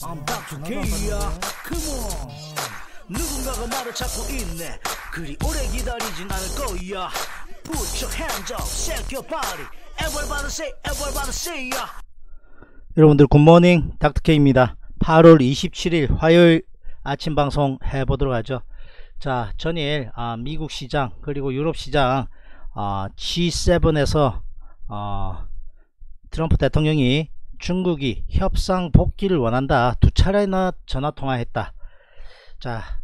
I'm Dr. K야. Come on. 누군가가 나를 찾고 있네. 그리 오래 기다리진 않을 거야. Put your hands up, shake your body. Everybody say ya. 여러분들 굿모닝 닥터케이입니다. 8월 27일 화요일 아침 방송 해보도록 하죠. 자, 전일 미국 시장 그리고 유럽 시장 G7에서 트럼프 대통령이 중국이 협상 복귀를 원한다 두 차례나 전화통화했다. 자,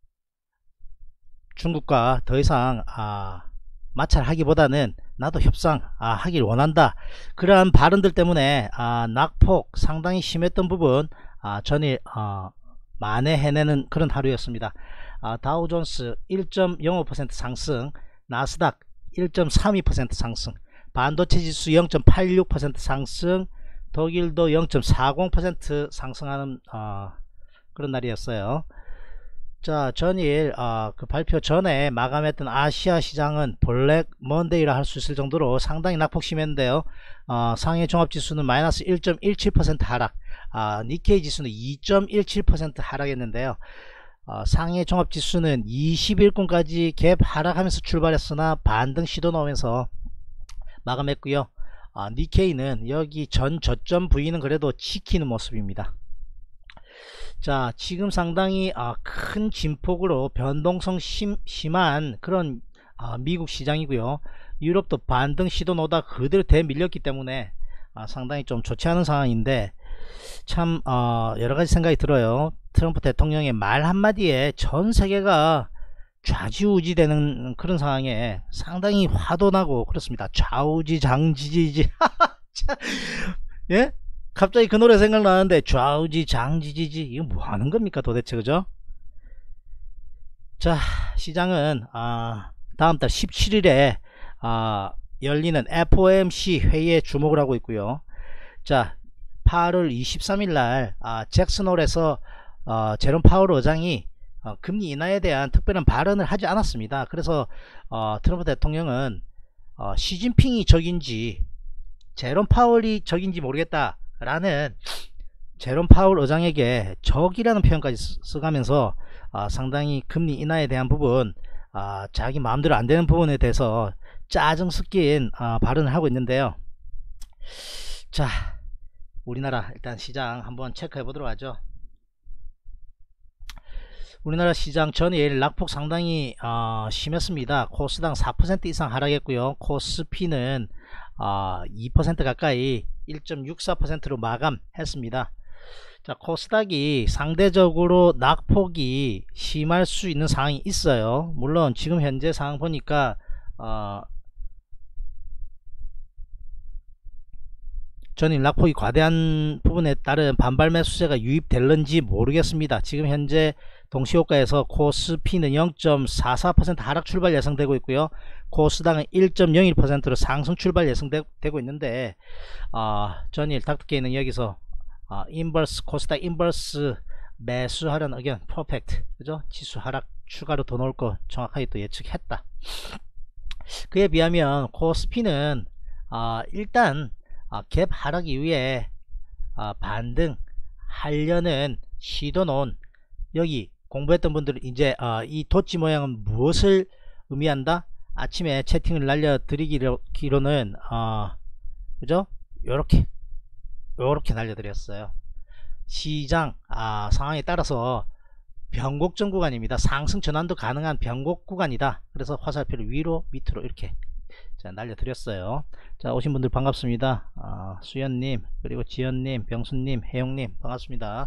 중국과 더 이상 마찰하기보다는 나도 협상 하길 원한다, 그러한 발언들 때문에 낙폭 상당히 심했던 부분 전일 만회해내는 그런 하루였습니다. 다우존스 1.05% 상승, 나스닥 1.32% 상승, 반도체 지수 0.86% 상승, 독일도 0.40% 상승하는 그런 날이었어요. 자, 전일 그 발표 전에 마감했던 아시아 시장은 블랙 먼데이라 할 수 있을 정도로 상당히 낙폭 심했는데요. 상해 종합지수는 마이너스 1.17% 하락, 니케이 지수는 2.17% 하락했는데요. 상해 종합지수는 20일권까지 갭 하락하면서 출발했으나 반등 시도 나오면서 마감했고요. 니케이는 여기 전 저점 부위는 그래도 지키는 모습입니다. 자, 지금 상당히 큰 진폭으로 변동성 심한 그런 미국 시장이고요. 유럽도 반등 시도 나오다 그대로 대밀렸기 때문에 상당히 좀 좋지 않은 상황인데, 참 여러가지 생각이 들어요. 트럼프 대통령의 말 한마디에 전 세계가 좌지우지 되는 그런 상황에 상당히 화도 나고 그렇습니다. 좌우지장지지지. 예? 갑자기 그 노래 생각나는데, 좌우지장지지지, 이거 뭐 하는 겁니까 도대체, 그죠? 자, 시장은 다음달 17일에 열리는 FOMC 회의에 주목을 하고 있고요. 자, 8월 23일날 잭슨홀에서 제롬 파월 의장이 금리 인하에 대한 특별한 발언을 하지 않았습니다. 그래서 트럼프 대통령은 시진핑이 적인지 제롬 파월이 적인지 모르겠다 라는 제롬 파월 의장에게 적이라는 표현까지 써가면서 상당히 금리 인하에 대한 부분, 자기 마음대로 안 되는 부분에 대해서 짜증 섞인 발언을 하고 있는데요. 자, 우리나라 일단 시장 한번 체크해 보도록 하죠. 우리나라 시장 전일 낙폭 상당히 심했습니다. 코스당 4% 이상 하락했고요. 코스피는 2% 가까이 1.64%로 마감했습니다. 자, 코스닥이 상대적으로 낙폭이 심할 수 있는 상황이 있어요. 물론 지금 현재 상황 보니까 전일 낙폭이 과대한 부분에 따른 반발 매수세가 유입될는지 모르겠습니다. 지금 현재 동시호가에서 코스피는 0.44% 하락 출발 예상되고 있고요. 코스닥은 1.01%로 상승 출발 예상되고 있는데, 전일 닥터케이는 여기서 인버스, 코스닥 인버스 매수하려는 의견 퍼펙트, 그죠? 지수 하락 추가로 더 넣을 거 정확하게 또 예측했다. 그에 비하면 코스피는 일단 갭 하락 이후에 반등 하려는 시도는, 여기 공부했던 분들은 이제 이 도치 모양은 무엇을 의미한다? 아침에 채팅을 날려드리기로는 그죠? 요렇게 날려드렸어요. 시장 상황에 따라서 변곡점 구간입니다. 상승 전환도 가능한 변곡 구간이다. 그래서 화살표를 위로 밑으로 이렇게 날려드렸어요. 자, 오신 분들 반갑습니다. 수연님, 그리고 지연님, 병수님, 혜영님 반갑습니다.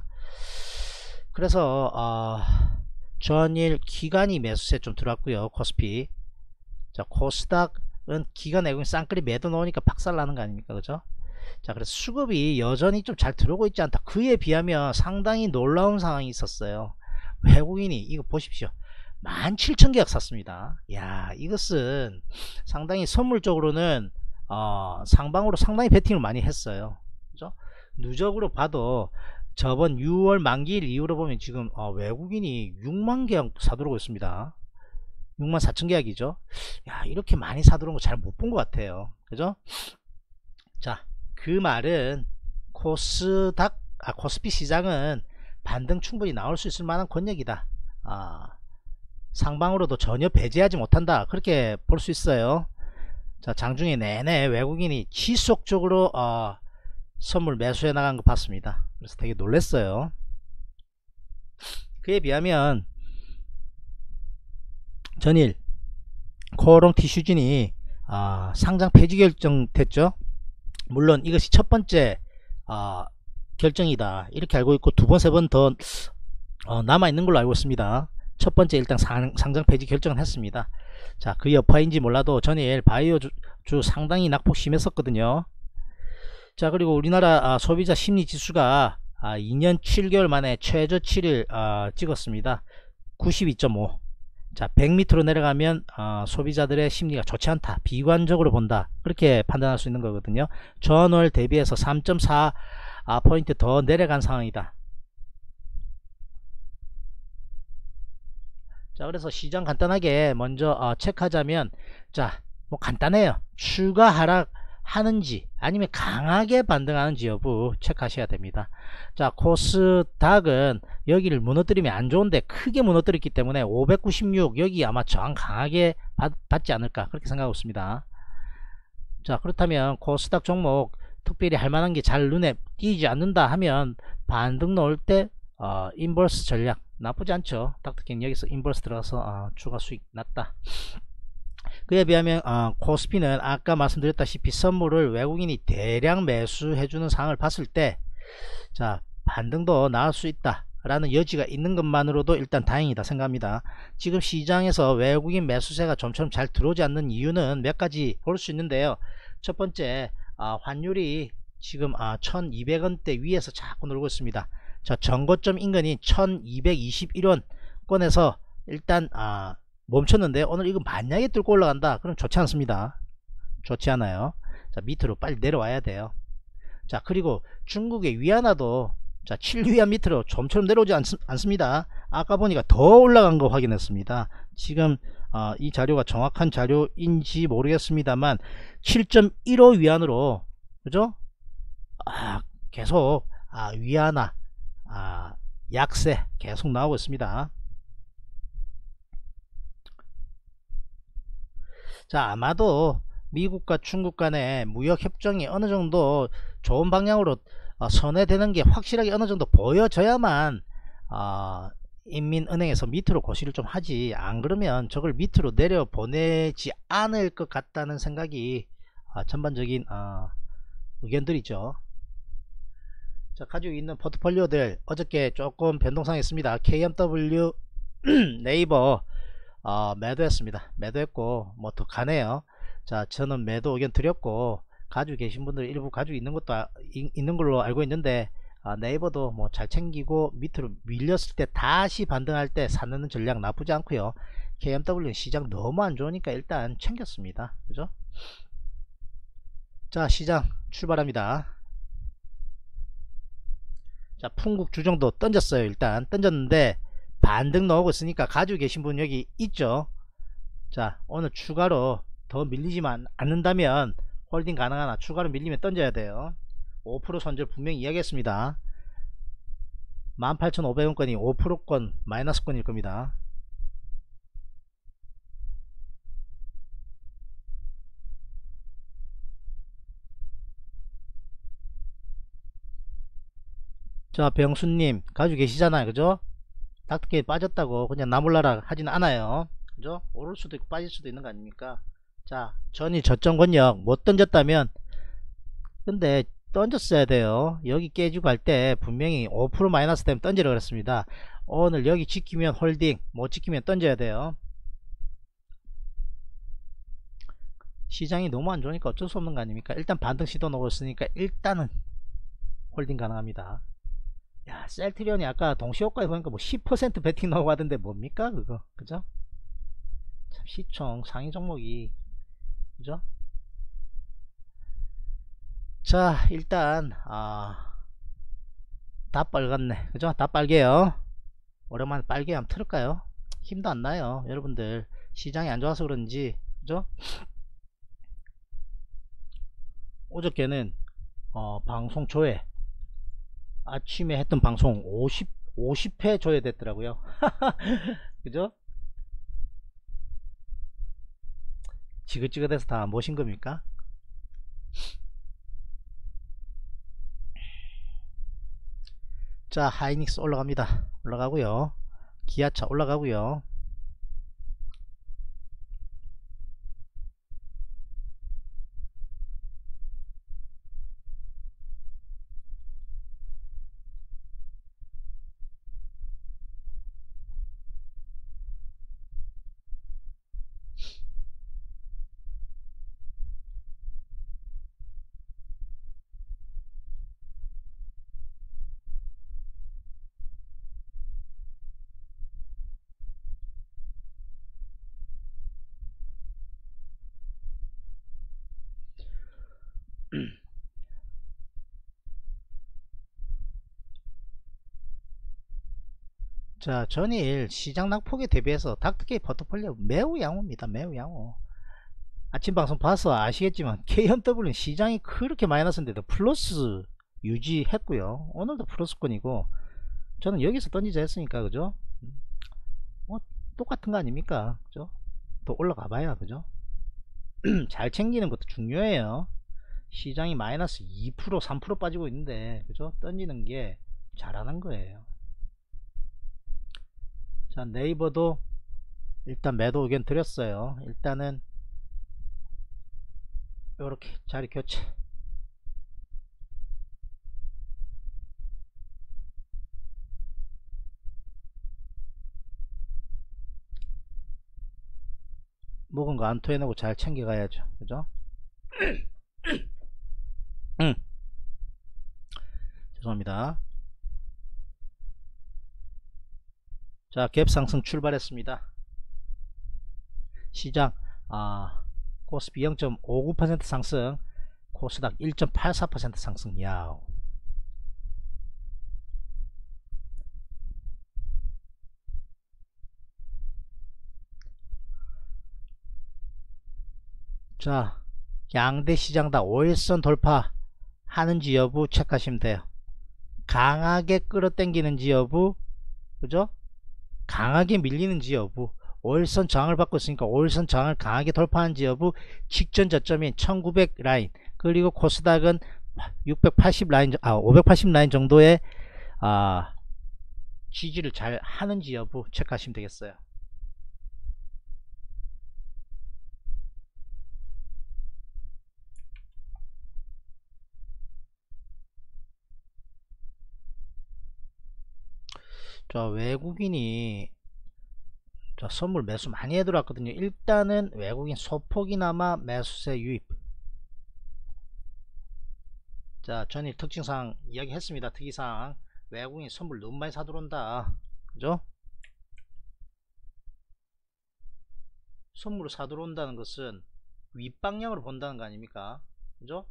그래서 전일 기관이 매수세 좀 들어왔고요. 코스피. 자, 코스닥은 기관 내공이 쌍끌이 매도 넣으니까 박살나는 거 아닙니까, 그죠? 자, 그래서 수급이 여전히 좀 잘 들어오고 있지 않다. 그에 비하면 상당히 놀라운 상황이 있었어요. 외국인이 이거 보십시오. 17,000계약 샀습니다. 야, 이것은 상당히 선물적으로는 상방으로 상당히 베팅을 많이 했어요. 그죠? 누적으로 봐도 저번 6월 만기일 이후로 보면 지금 외국인이 6만 계약 사들어오고 있습니다. 64,000계약이죠. 야, 이렇게 많이 사들어온 거 잘 못 본 것 같아요. 그죠? 자, 그 말은 코스닥 코스피 시장은 반등 충분히 나올 수 있을 만한 권역이다. 상방으로도 전혀 배제하지 못한다, 그렇게 볼 수 있어요. 자, 장중에 내내 외국인이 지속적으로 선물 매수해 나간 거 봤습니다. 그래서 되게 놀랐어요. 그에 비하면 전일 코오롱 티슈진이 상장 폐지 결정됐죠. 물론 이것이 첫 번째 결정이다, 이렇게 알고 있고 두 번 세 번 더 남아 있는 걸로 알고 있습니다. 첫 번째 일단 상장 폐지 결정을 했습니다. 자, 그 여파인지 몰라도 전일 바이오주 상당히 낙폭 심했었거든요. 자, 그리고 우리나라 소비자 심리지수가 2년 7개월 만에 최저치를 찍었습니다. 92.5. 자, 100m로 내려가면 소비자들의 심리가 좋지 않다, 비관적으로 본다, 그렇게 판단할 수 있는 거거든요. 전월 대비해서 3.4 포인트 더 내려간 상황이다. 자, 그래서 시장 간단하게 먼저 체크하자면, 자, 뭐 간단해요. 추가 하락 하는지 아니면 강하게 반등하는지 여부 체크하셔야 됩니다. 자, 코스닥은 여기를 무너뜨리면 안 좋은데 크게 무너뜨렸기 때문에 596 여기 아마 저항 강하게 받지 않을까, 그렇게 생각하고 있습니다. 자, 그렇다면 코스닥 종목 특별히 할 만한 게 잘 눈에 띄지 않는다 하면 반등 나올 때 인버스 전략 나쁘지 않죠. 닥터킹 여기서 인버스 들어가서 추가 수익 났다. 그에 비하면 코스피는 아까 말씀드렸다시피 선물을 외국인이 대량 매수해주는 상황을 봤을 때, 자, 반등도 나올 수 있다 라는 여지가 있는 것만으로도 일단 다행이다 생각합니다. 지금 시장에서 외국인 매수세가 좀처럼 잘 들어오지 않는 이유는 몇 가지 볼 수 있는데요. 첫 번째, 환율이 지금 1200원대 위에서 자꾸 놀고 있습니다. 자, 전고점 인근이 1221원권에서 일단 멈췄는데 오늘 이거 만약에 뚫고 올라간다 그럼 좋지 않습니다. 좋지 않아요. 자, 밑으로 빨리 내려와야 돼요. 자, 그리고 중국의 위안화도 자, 7위안 밑으로 좀처럼 내려오지 않습니다. 아까 보니까 더 올라간 거 확인했습니다. 지금 이 자료가 정확한 자료인지 모르겠습니다만 7.15 위안으로, 그죠? 계속 위안화 약세 계속 나오고 있습니다. 자, 아마도 미국과 중국 간의 무역 협정이 어느 정도 좋은 방향으로 선회되는 게 확실하게 어느 정도 보여져야만 인민은행에서 밑으로 고시를 좀 하지, 안 그러면 저걸 밑으로 내려 보내지 않을 것 같다는 생각이 전반적인 의견들이죠. 자, 가지고 있는 포트폴리오들 어저께 조금 변동성이 있습니다. KMW 네이버 매도했습니다. 매도했고 뭐 더 가네요. 자, 저는 매도 의견 드렸고 가지고 계신 분들 일부 가지고 있는 것도 있는 걸로 알고 있는데 네이버도 뭐 잘 챙기고 밑으로 밀렸을 때 다시 반등할 때 사는 전략 나쁘지 않고요. KMW는 시장 너무 안 좋으니까 일단 챙겼습니다. 그죠? 자, 시장 출발합니다. 자, 풍국 주정도 던졌어요. 일단 던졌는데 반등 나오고 있으니까 가지고 계신 분 여기 있죠. 자, 오늘 추가로 더 밀리지만 않는다면 홀딩 가능하나, 추가로 밀리면 던져야 돼요. 5% 손절 분명히 이야기했습니다. 18,500원권이 5%권 마이너스권일 겁니다. 자, 병수님 가지고 계시잖아요. 그죠? 닥터케이 빠졌다고 그냥 나몰라라 하진 않아요. 그죠? 오를 수도 있고 빠질 수도 있는 거 아닙니까? 자, 전이 저점 권역 못 던졌다면, 근데 던졌어야 돼요. 여기 깨지고 할 때 분명히 5% 마이너스 되면 던지라 그랬습니다. 오늘 여기 지키면 홀딩, 못 지키면 던져야 돼요. 시장이 너무 안 좋으니까 어쩔 수 없는 거 아닙니까? 일단 반등 시도 나오고 있으니까 일단은 홀딩 가능합니다. 야, 셀트리온이 아까 동시효과에 보니까 뭐 10% 베팅 나오고 하던데 뭡니까 그거? 그죠? 참 시총 상위 종목이, 그죠? 자, 일단 다 빨갛네. 그죠? 다 빨개요. 오랜만에 빨개 한번 틀을까요? 힘도 안 나요 여러분들. 시장이 안 좋아서 그런지. 그죠? 어저께는 방송 조회 아침에 했던 방송 50회 줘야 됐더라고요. 그죠? 지긋지긋해서 다 모신 겁니까? 자, 하이닉스 올라갑니다. 올라가고요. 기아차 올라가고요. 자, 전일 시장 낙폭에 대비해서 닥터케이 포트폴리오 매우 양호입니다. 매우 양호. 아침 방송 봐서 아시겠지만 KMW는 시장이 그렇게 마이너스인데도 플러스 유지했고요. 오늘도 플러스권이고 저는 여기서 던지자 했으니까 그죠? 뭐 똑같은 거 아닙니까? 그죠? 또 올라가 봐야 그죠? 잘 챙기는 것도 중요해요. 시장이 마이너스 2% 3% 빠지고 있는데 그죠? 던지는 게 잘하는 거예요. 자, 네이버도 일단 매도 의견 드렸어요. 일단은 이렇게 자리 교체. 먹은 거 안 토해내고 잘 챙겨가야죠. 그죠? 죄송합니다. 자, 갭 상승 출발했습니다. 시장 코스피 0.59% 상승, 코스닥 1.84% 상승. 야우. 자, 양대 시장 다 5일선 돌파 하는지 여부 체크하시면 돼요. 강하게 끌어당기는지 여부, 그죠? 강하게 밀리는지 여부, 5일선 저항을 받고 있으니까 5일선 저항을 강하게 돌파하는지 여부, 직전 저점인 1900 라인, 그리고 코스닥은 680 라인, 580 라인 정도의 지지를 잘 하는지 여부 체크하시면 되겠어요. 자, 외국인이 선물 매수 많이 해들어왔거든요. 일단은 외국인 소폭이나마 매수세 유입. 자, 전일 특징사항 이야기 했습니다. 특이사항 외국인 선물 너무 많이 사들어온다. 그죠? 선물을 사들어온다는 것은 윗방향으로 본다는 거 아닙니까? 그죠?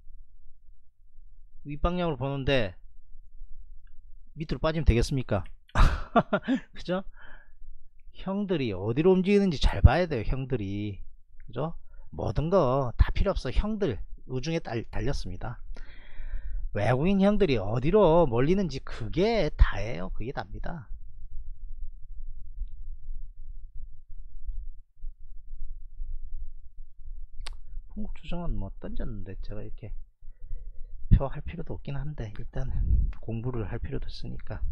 윗방향으로 보는데 밑으로 빠지면 되겠습니까? 그죠? 형들이 어디로 움직이는지 잘 봐야 돼요. 형들이. 그죠? 모든 거 다 필요 없어. 형들 우중에 달렸습니다. 외국인 형들이 어디로 몰리는지 그게 다예요. 그게 답니다. 한국 조정은 뭐 던졌는데 제가 이렇게 표 할 필요도 없긴 한데 일단은 공부를 할 필요도 있으니까.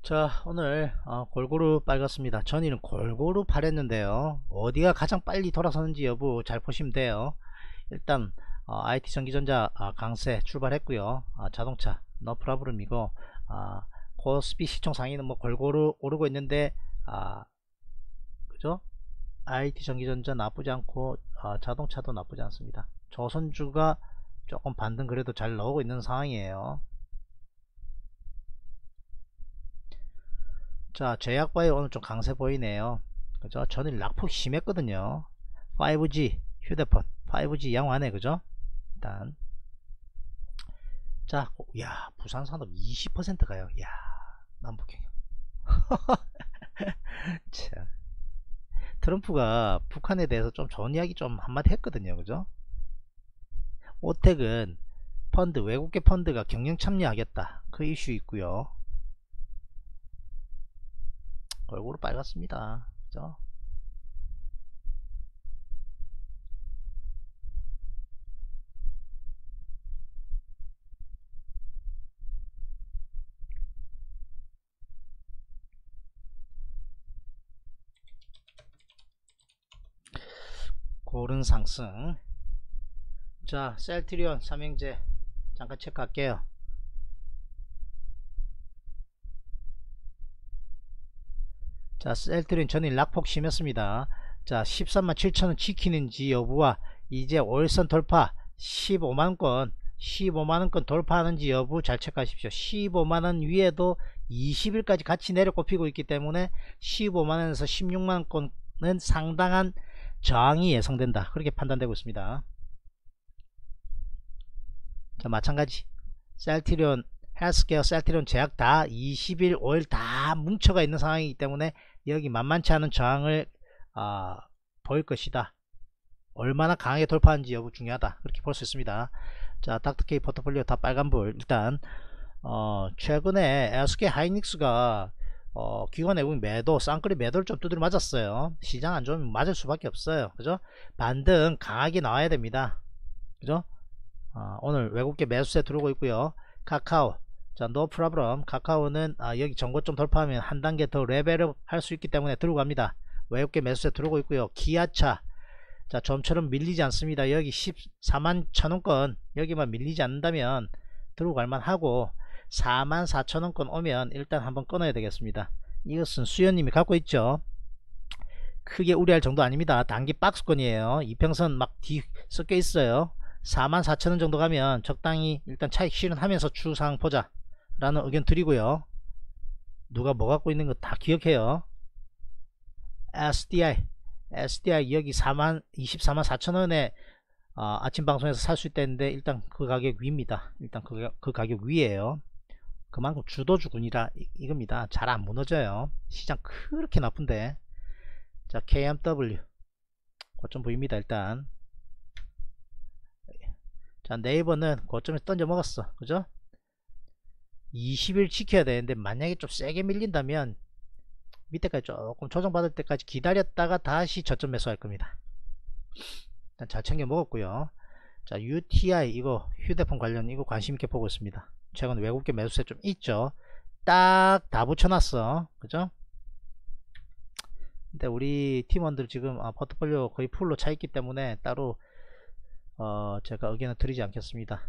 자, 오늘 골고루 빨갛습니다. 전일은 골고루 파랬는데요, 어디가 가장 빨리 돌아서는지 여부 잘 보시면 돼요. 일단 IT 전기전자 강세 출발했고요. 자동차 노 프라브름이고, 코스피 시총 상위는 뭐 골고루 오르고 있는데, 그죠? IT 전기전자 나쁘지 않고, 자동차도 나쁘지 않습니다. 조선주가 조금 반등 그래도 잘 나오고 있는 상황이에요. 자, 제약바이오 오늘 좀 강세 보이네요. 그죠? 전일 낙폭 심했거든요. 5G 휴대폰 5G 양호하네. 그죠? 일단 자, 야, 부산 산업 20% 가요. 야, 남북경영. 참, 트럼프가 북한에 대해서 좀 좋은 이야기 좀 한마디 했거든요. 그죠? 오택은 펀드, 외국계 펀드가 경영 참여하겠다, 그 이슈 있고요. 얼굴은 빨갛습니다. 그죠? 고른 상승. 자, 셀트리온 삼형제 잠깐 체크할게요. 자, 셀트리온 전일 낙폭 심했습니다. 자, 137,000원 지키는지 여부와 이제 월선 돌파 15만원권 돌파하는지 여부 잘 체크하십시오. 15만원 위에도 20일까지 같이 내려 꼽히고 있기 때문에 15만원에서 16만원권은 상당한 저항이 예상된다, 그렇게 판단되고 있습니다. 자, 마찬가지 셀트리온 헬스케어, 셀트리온 제약 다 20일 5일 다 뭉쳐가 있는 상황이기 때문에 여기 만만치 않은 저항을 보일 것이다. 얼마나 강하게 돌파하는지 여부 중요하다, 그렇게 볼 수 있습니다. 자, 닥터케이 포트폴리오 다 빨간불. 일단 최근에 SK 하이닉스가 기관 외국인 매도, 쌍끌이 매도를 좀 두드려 맞았어요. 시장 안 좋으면 맞을 수밖에 없어요. 그죠? 반등 강하게 나와야 됩니다. 그죠? 오늘 외국계 매수세 들어오고 있고요. 카카오, 자, 노 프라브럼. 카카오는 여기 전고점 돌파하면 한 단계 더 레벨업 할 수 있기 때문에 들어오고 갑니다. 외국계 매수세 들어오고 있고요. 기아차, 자, 좀처럼 밀리지 않습니다. 여기 14만 1천원권 여기만 밀리지 않는다면 들어오고 갈만 하고, 44,000원권 오면 일단 한번 끊어야 되겠습니다. 이것은 수연님이 갖고 있죠. 크게 우려할 정도 아닙니다. 단기 박스권이에요. 이평선 막 뒤 섞여 있어요. 44,000원 정도 가면 적당히 일단 차익 실현하면서 추상 보자 라는 의견 드리고요. 누가 뭐 갖고 있는 거 다 기억해요. SDI 여기 24만 4천원에 아침 방송에서 살 수 있다는데 일단 그 가격 위입니다. 일단 그 가격 위에요. 그만큼 주도주군이라 이겁니다. 잘 안 무너져요. 시장 그렇게 나쁜데. 자, KMW 고점 보입니다. 일단 자, 네이버는 고점에서 던져 먹었어. 그죠? 20일 지켜야 되는데 만약에 좀 세게 밀린다면 밑에까지 조금 조정받을 때까지 기다렸다가 다시 저점 매수할 겁니다. 일단 잘 챙겨 먹었고요. 자, UTI 이거 휴대폰 관련 이거 관심있게 보고 있습니다. 최근 외국계 매수세 좀 있죠. 딱 다 붙여놨어. 그죠? 근데 우리 팀원들 지금 포트폴리오 거의 풀로 차있기 때문에 따로 제가 의견을 드리지 않겠습니다.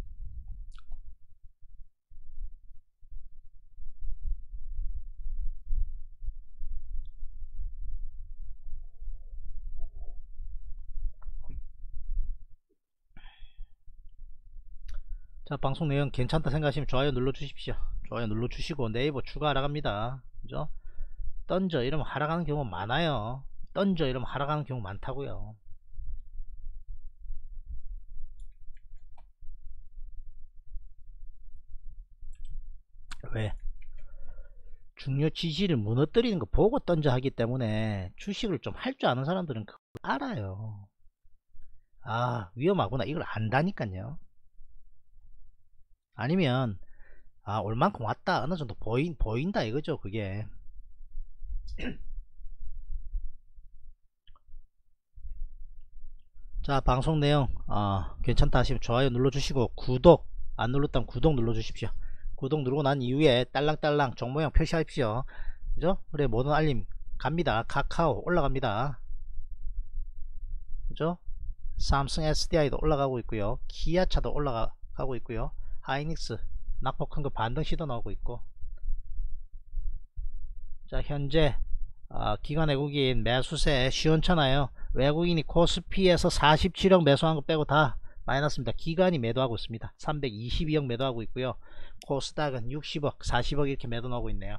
자, 방송 내용 괜찮다 생각하시면 좋아요 눌러 주십시오. 좋아요 눌러 주시고 네이버 추가 하락합니다. 그죠? 던져 이러면 하락하는 경우 많아요. 던져 이러면 하락하는 경우 많다고요. 왜? 중요 지지를 무너뜨리는 거 보고 던져 하기 때문에 주식을 좀 할 줄 아는 사람들은 그걸 알아요. 위험하구나 이걸 안다니까요. 아니면 올만큼 왔다 어느 정도 보인다 이거죠. 그게 자, 방송 내용 괜찮다 하시면 좋아요 눌러 주시고, 구독 안 눌렀다면 구독 눌러 주십시오. 구독 누르고 난 이후에 딸랑딸랑 종 모양 표시하십시오. 그죠? 그래 모든 알림 갑니다. 카카오 올라갑니다. 그죠? 삼성 SDI도 올라가고 있고요. 기아차도 올라가고 있고요. 하이닉스 낙폭 큰 거 반등 시도 나오고 있고. 자 현재 기관 외국인 매수세 시원찮아요. 외국인이 코스피에서 47억 매수한 거 빼고 다 마이너스입니다. 기관이 매도하고 있습니다. 322억 매도하고 있고요. 코스닥은 60억 40억 이렇게 매도 나오고 있네요.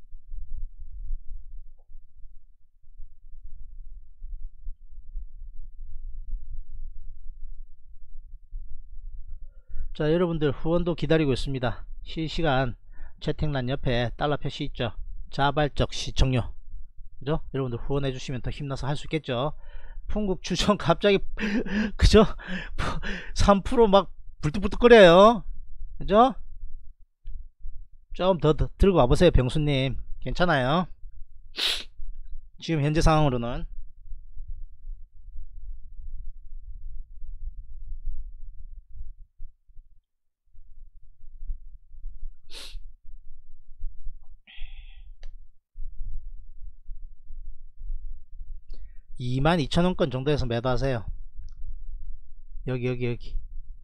자 여러분들 후원도 기다리고 있습니다. 실시간 채팅란 옆에 달러 표시 있죠. 자발적 시청료, 그죠? 여러분들 후원해 주시면 더 힘나서 할 수 있겠죠. 풍국 주정 갑자기 그죠? 3% 막 불뚝불뚝거려요. 그죠? 좀 더 들고 와보세요. 병수님 괜찮아요. 지금 현재 상황으로는. (22,000원권) 정도에서 매도하세요. 여기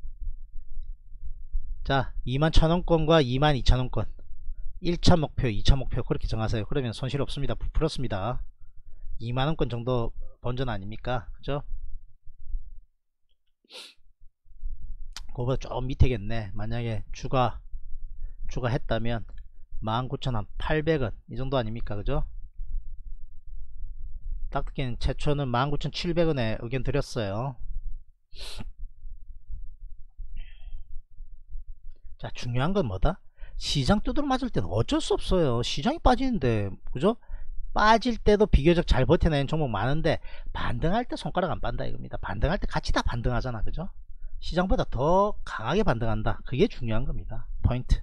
자 21,000원권과 22,000원권 1차 목표 2차 목표 그렇게 정하세요. 그러면 손실 없습니다. 부풀었습니다. 2만원권 정도 본전 아닙니까? 그죠? 그거보다 좀 밑에겠네. 만약에 주가 했다면 19,800원 이 정도 아닙니까? 그죠? 닥터기는 최초는 19,700원에 의견 드렸어요. 자 중요한 건 뭐다? 시장 두드러 맞을 때는 어쩔 수 없어요. 시장이 빠지는데 그죠? 빠질 때도 비교적 잘 버텨내는 종목 많은데 반등할 때 손가락 안 빤다 이겁니다. 반등할 때 같이 다 반등하잖아. 그죠? 시장보다 더 강하게 반등한다. 그게 중요한 겁니다. 포인트.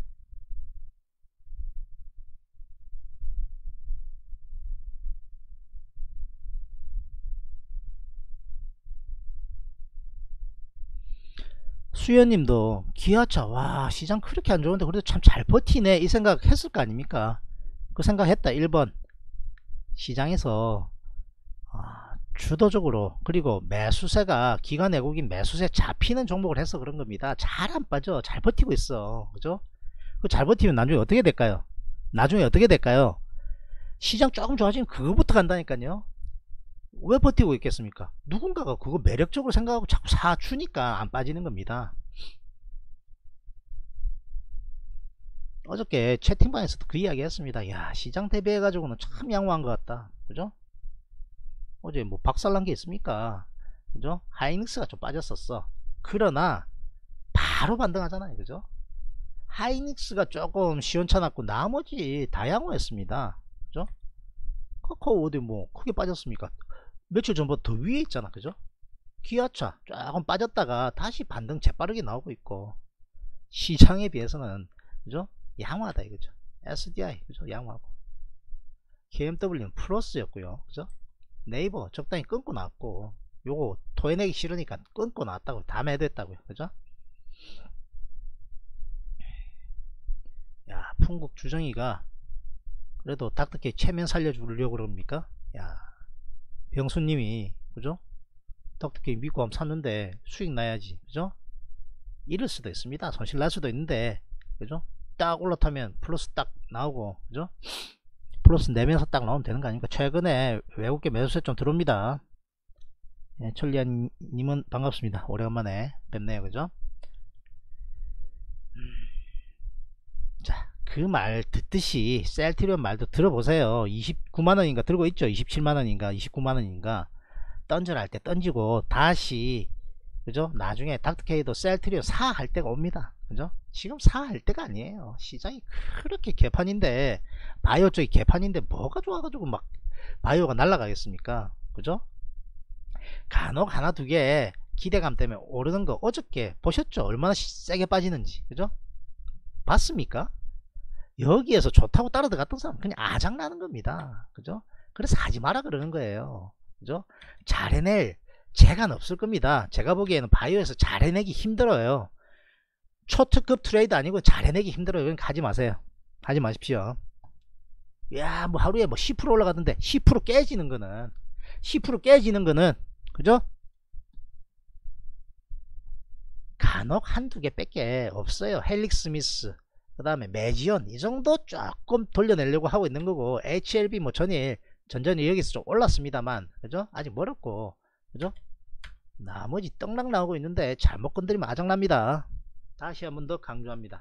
수연님도 기아차 와 시장 그렇게 안 좋은데 그래도 참 잘 버티네 이 생각 했을 거 아닙니까? 그 생각했다. 1번 시장에서 주도적으로 그리고 매수세가 기관 외국인 매수세 잡히는 종목을 해서 그런 겁니다. 잘 안 빠져. 잘 버티고 있어. 그죠? 그 잘 버티면 나중에 어떻게 될까요? 시장 조금 좋아지면 그거부터 간다니까요. 왜 버티고 있겠습니까? 누군가가 그거 매력적으로 생각하고 자꾸 사주니까 안 빠지는 겁니다. 어저께 채팅방에서도 그 이야기 했습니다. 야 시장 대비해 가지고는 참 양호한 것 같다. 그죠? 어제 뭐 박살난 게 있습니까? 그죠? 하이닉스가 좀 빠졌었어. 그러나 바로 반등하잖아요. 그죠? 하이닉스가 조금 시원찮았고 나머지 다 양호했습니다. 그죠? 카카오 어디 뭐 크게 빠졌습니까? 며칠 전보다 더 위에 있잖아. 그죠? 기아차 조금 빠졌다가 다시 반등 재빠르게 나오고 있고 시장에 비해서는 그죠? 양호하다 이거죠. SDI 그죠? 양호하고 KMW는 플러스였고요. 그죠? 네이버 적당히 끊고 나왔고 요거 토해내기 싫으니까 끊고 나왔다고 다 매도했다고요. 그죠? 야 풍국 주정이가 그래도 닥터케 체면 살려주려고 그럽니까? 야 병수님이 그죠? 닥터케 믿고 한번 샀는데 수익 나야지. 그죠? 잃을 수도 있습니다. 손실 날 수도 있는데 그죠? 딱 올라타면 플러스 딱 나오고 그죠? 플러스 내면서 딱 나오면 되는 거 아닙니까? 최근에 외국계 매수세 좀 들어옵니다. 예, 천리안님은 반갑습니다. 오래간만에 뵙네요. 그죠? 자, 그 말 듣듯이 셀트리온 말도 들어보세요. 29만원인가 들고 있죠. 27만원인가 29만원인가 던져라 할 때 던지고 다시 그죠? 나중에 닥터케이도 셀트리온 사 할 때가 옵니다. 그죠? 지금 사 할 때가 아니에요. 시장이 그렇게 개판인데 바이오 쪽이 개판인데 뭐가 좋아가지고 막 바이오가 날아가겠습니까? 그죠? 간혹 하나 두 개 기대감 때문에 오르는 거 어저께 보셨죠? 얼마나 세게 빠지는지. 그죠? 봤습니까? 여기에서 좋다고 따라 들어갔던 사람 그냥 아작나는 겁니다. 그죠? 그래서 하지 마라 그러는 거예요. 그죠? 잘 해낼 재간 없을 겁니다. 제가 보기에는 바이오에서 잘 해내기 힘들어요. 초특급 트레이드 아니고 잘 해내기 힘들어요. 그러니까 하지 마세요. 하지 마십시오. 야, 뭐 하루에 뭐 10% 올라가던데 10% 깨지는 거는 10% 깨지는 거는 그죠? 간혹 한두 개 밖에 없어요. 헬릭 스미스, 그 다음에 매지온, 이 정도 조금 돌려내려고 하고 있는 거고, HLB 뭐 전전이 여기서 좀 올랐습니다만, 그죠? 아직 멀었고, 그죠? 나머지 떡락 나오고 있는데 잘못 건드리면 아작납니다. 다시 한 번 더 강조합니다.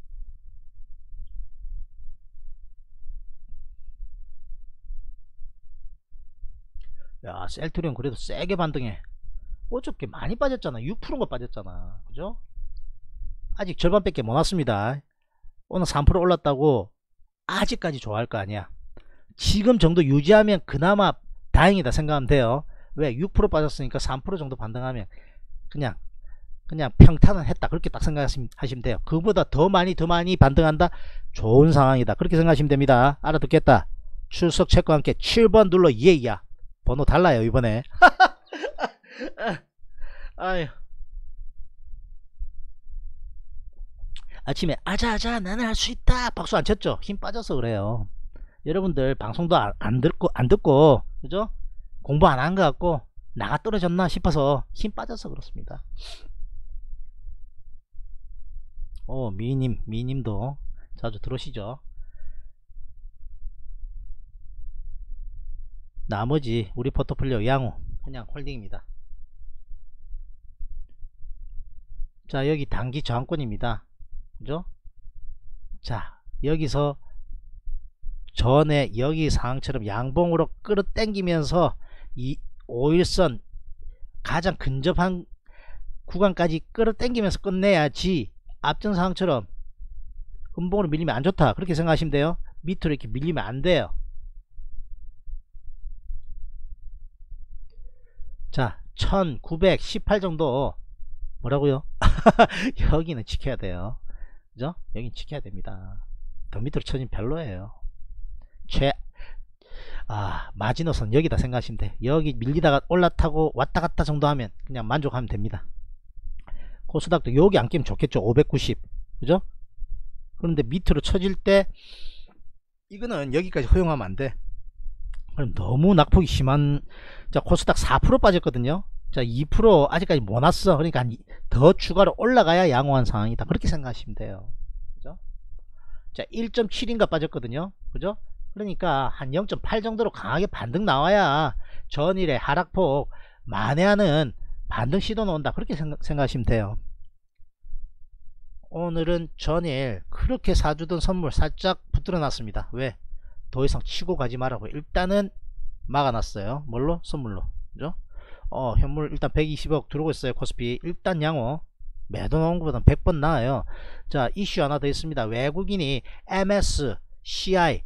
야, 셀트리온 그래도 세게 반등해. 어저께 많이 빠졌잖아. 6%가 빠졌잖아. 그죠? 아직 절반밖에 못 왔습니다. 오늘 3% 올랐다고 아직까지 좋아할 거 아니야. 지금 정도 유지하면 그나마 다행이다 생각하면 돼요. 왜? 6% 빠졌으니까 3% 정도 반등하면 그냥 평탄은 했다, 그렇게 딱 생각하시면 돼요. 그보다 더 많이 반등한다, 좋은 상황이다, 그렇게 생각하시면 됩니다. 알아듣겠다. 출석 체크와 함께 7번 눌러 예야. 번호 달라요 이번에. 아유, 아침에 아자아자 나는 할 수 있다 박수 안 쳤죠? 힘 빠져서 그래요. 여러분들 방송도 안 듣고 그죠? 공부 안 한 것 같고 나가 떨어졌나 싶어서 힘 빠져서 그렇습니다. 미님도 자주 들어오시죠? 나머지 우리 포트폴리오 양호 그냥 홀딩입니다. 자, 여기 단기 저항권입니다. 그죠? 자, 여기서 전에 여기 상황처럼 양봉으로 끌어당기면서 이 5일선 가장 근접한 구간까지 끌어당기면서 끝내야지, 앞전 상황처럼 음봉으로 밀리면 안 좋다 그렇게 생각하시면 돼요. 밑으로 이렇게 밀리면 안 돼요. 자, 1918 정도 뭐라고요? 여기는 지켜야 돼요. 그죠? 여긴 지켜야 됩니다. 더 밑으로 쳐지면 별로예요. 마지노선 여기다 생각하시면 돼. 여기 밀리다가 올라타고 왔다 갔다 정도 하면 그냥 만족하면 됩니다. 코스닥도 여기 안 끼면 좋겠죠. 590 그죠? 그런데 밑으로 쳐질 때 이거는 여기까지 허용하면 안 돼. 그럼 너무 낙폭이 심한. 자, 코스닥 4% 빠졌거든요. 자, 2% 아직까지 못 왔어. 그러니까 더 추가로 올라가야 양호한 상황이다, 그렇게 생각하시면 돼요. 그죠? 자, 1.7인가 빠졌거든요. 그죠? 그러니까 한 0.8 정도로 강하게 반등 나와야 전일의 하락폭 만회하는 반등 시도 나온다, 그렇게 생각하시면 돼요. 오늘은 전일 그렇게 사주던 선물 살짝 붙들어 놨습니다. 왜? 더 이상 치고 가지 말라고 일단은 막아놨어요. 뭘로? 선물로. 그죠? 현물 일단 120억 들어오고 있어요. 코스피 일단 양호. 매도 나온 것보다 100번 나아요. 자, 이슈 하나 더 있습니다. 외국인이 MSCI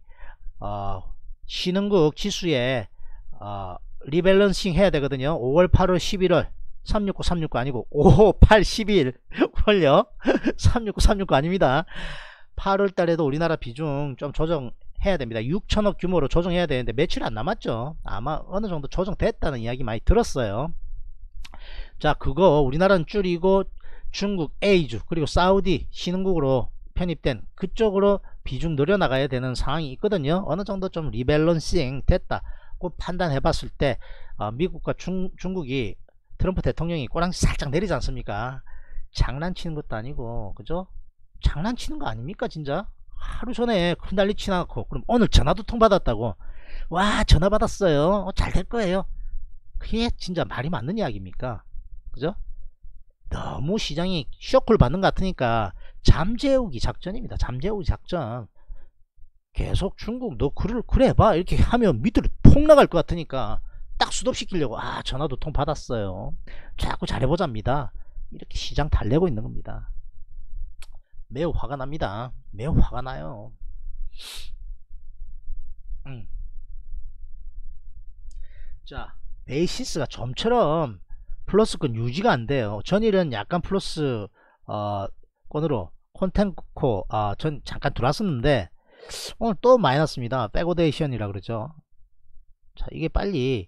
신흥국 지수에 리밸런싱 해야 되거든요. 5월 8월 11월 369 아니고 5, 8, 11 걸려. 369 아닙니다. 8월 달에도 우리나라 비중 좀 조정해야 됩니다. 6천억 규모로 조정해야 되는데 며칠 안 남았죠. 아마 어느 정도 조정됐다는 이야기 많이 들었어요. 자, 그거 우리나라는 줄이고 중국 A주 그리고 사우디 신흥국으로 편입된 그쪽으로 비중 늘려나가야 되는 상황이 있거든요. 어느 정도 좀 리밸런싱 됐다고 판단해 봤을 때 미국과 중국이 트럼프 대통령이 꼬랑지 살짝 내리지 않습니까? 장난치는 것도 아니고 그죠? 장난치는 거 아닙니까 진짜? 하루 전에 큰 난리 치나고 그럼 오늘 전화도 통 받았다고, 와 전화 받았어요, 잘 될 거예요. 그게 진짜 말이 맞는 이야기입니까? 그죠? 너무 시장이 쇼크를 받는 것 같으니까 잠재우기 작전입니다. 잠재우기 작전. 계속 중국 너 그래 봐 이렇게 하면 밑으로 폭 나갈 것 같으니까 딱 수습시키려고 전화도 통 받았어요, 자꾸 잘해보자입니다. 이렇게 시장 달래고 있는 겁니다. 매우 화가 납니다. 매우 화가 나요. 자, 베이시스가 좀처럼 플러스권 유지가 안 돼요. 전일은 약간 플러스 권으로 콘텐코 전 잠깐 들어왔었는데 오늘 또 마이너스입니다. 백오데이션이라 그러죠. 자, 이게 빨리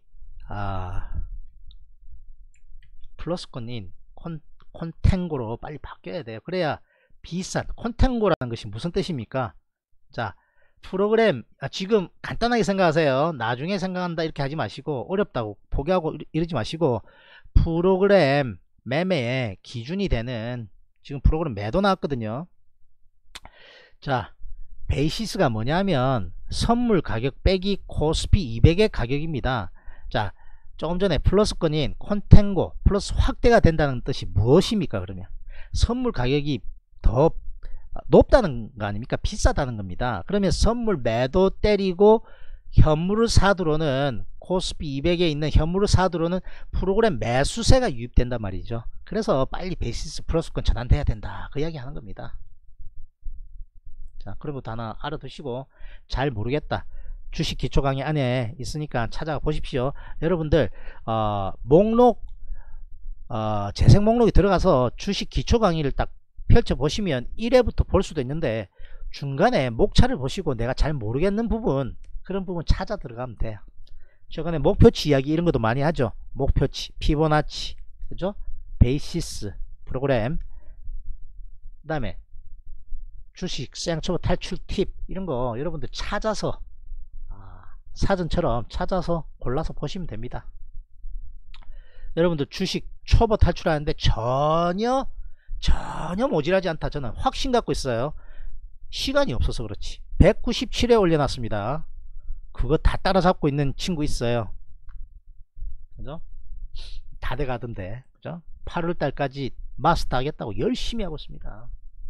플러스권인 콘텐고로 빨리 바뀌어야 돼요. 그래야 비싼 콘텐고라는 것이 무슨 뜻입니까? 자, 프로그램 지금 간단하게 생각하세요. 나중에 생각한다 이렇게 하지 마시고, 어렵다고 포기하고 이러지 마시고, 프로그램 매매의 기준이 되는, 지금 프로그램 매도 나왔거든요. 자, 베이시스가 뭐냐면 선물 가격 빼기 코스피 200의 가격입니다. 자, 조금 전에 플러스권인 콘텐고 플러스 확대가 된다는 뜻이 무엇입니까? 그러면 선물 가격이 더 높다는 거 아닙니까? 비싸다는 겁니다. 그러면 선물 매도 때리고 현물을 사두로는, 코스피 200에 있는 현물을 사두로는 프로그램 매수세가 유입된단 말이죠. 그래서 빨리 베이시스 플러스권 전환돼야 된다, 그 이야기 하는 겁니다. 자, 그런 것도 하나 알아두시고, 잘 모르겠다, 주식 기초 강의 안에 있으니까 찾아가 보십시오. 여러분들 목록, 재생 목록에 들어가서 주식 기초 강의를 딱 펼쳐 보시면 1회부터 볼 수도 있는데, 중간에 목차를 보시고 내가 잘 모르겠는 부분, 그런 부분 찾아 들어가면 돼요. 최근에 목표치 이야기 이런 것도 많이 하죠. 목표치, 피보나치, 그죠? 베이시스, 프로그램, 그 다음에 주식 시장초보 탈출 팁, 이런 거 여러분들 찾아서 사전처럼 찾아서 골라서 보시면 됩니다. 여러분들 주식 초보 탈출하는데 전혀 모질하지 않다, 저는 확신 갖고 있어요. 시간이 없어서 그렇지. 197회 올려놨습니다. 그거 다 따라잡고 있는 친구 있어요. 그죠? 다 돼가던데, 그죠? 8월달까지 마스터 하겠다고 열심히 하고 있습니다.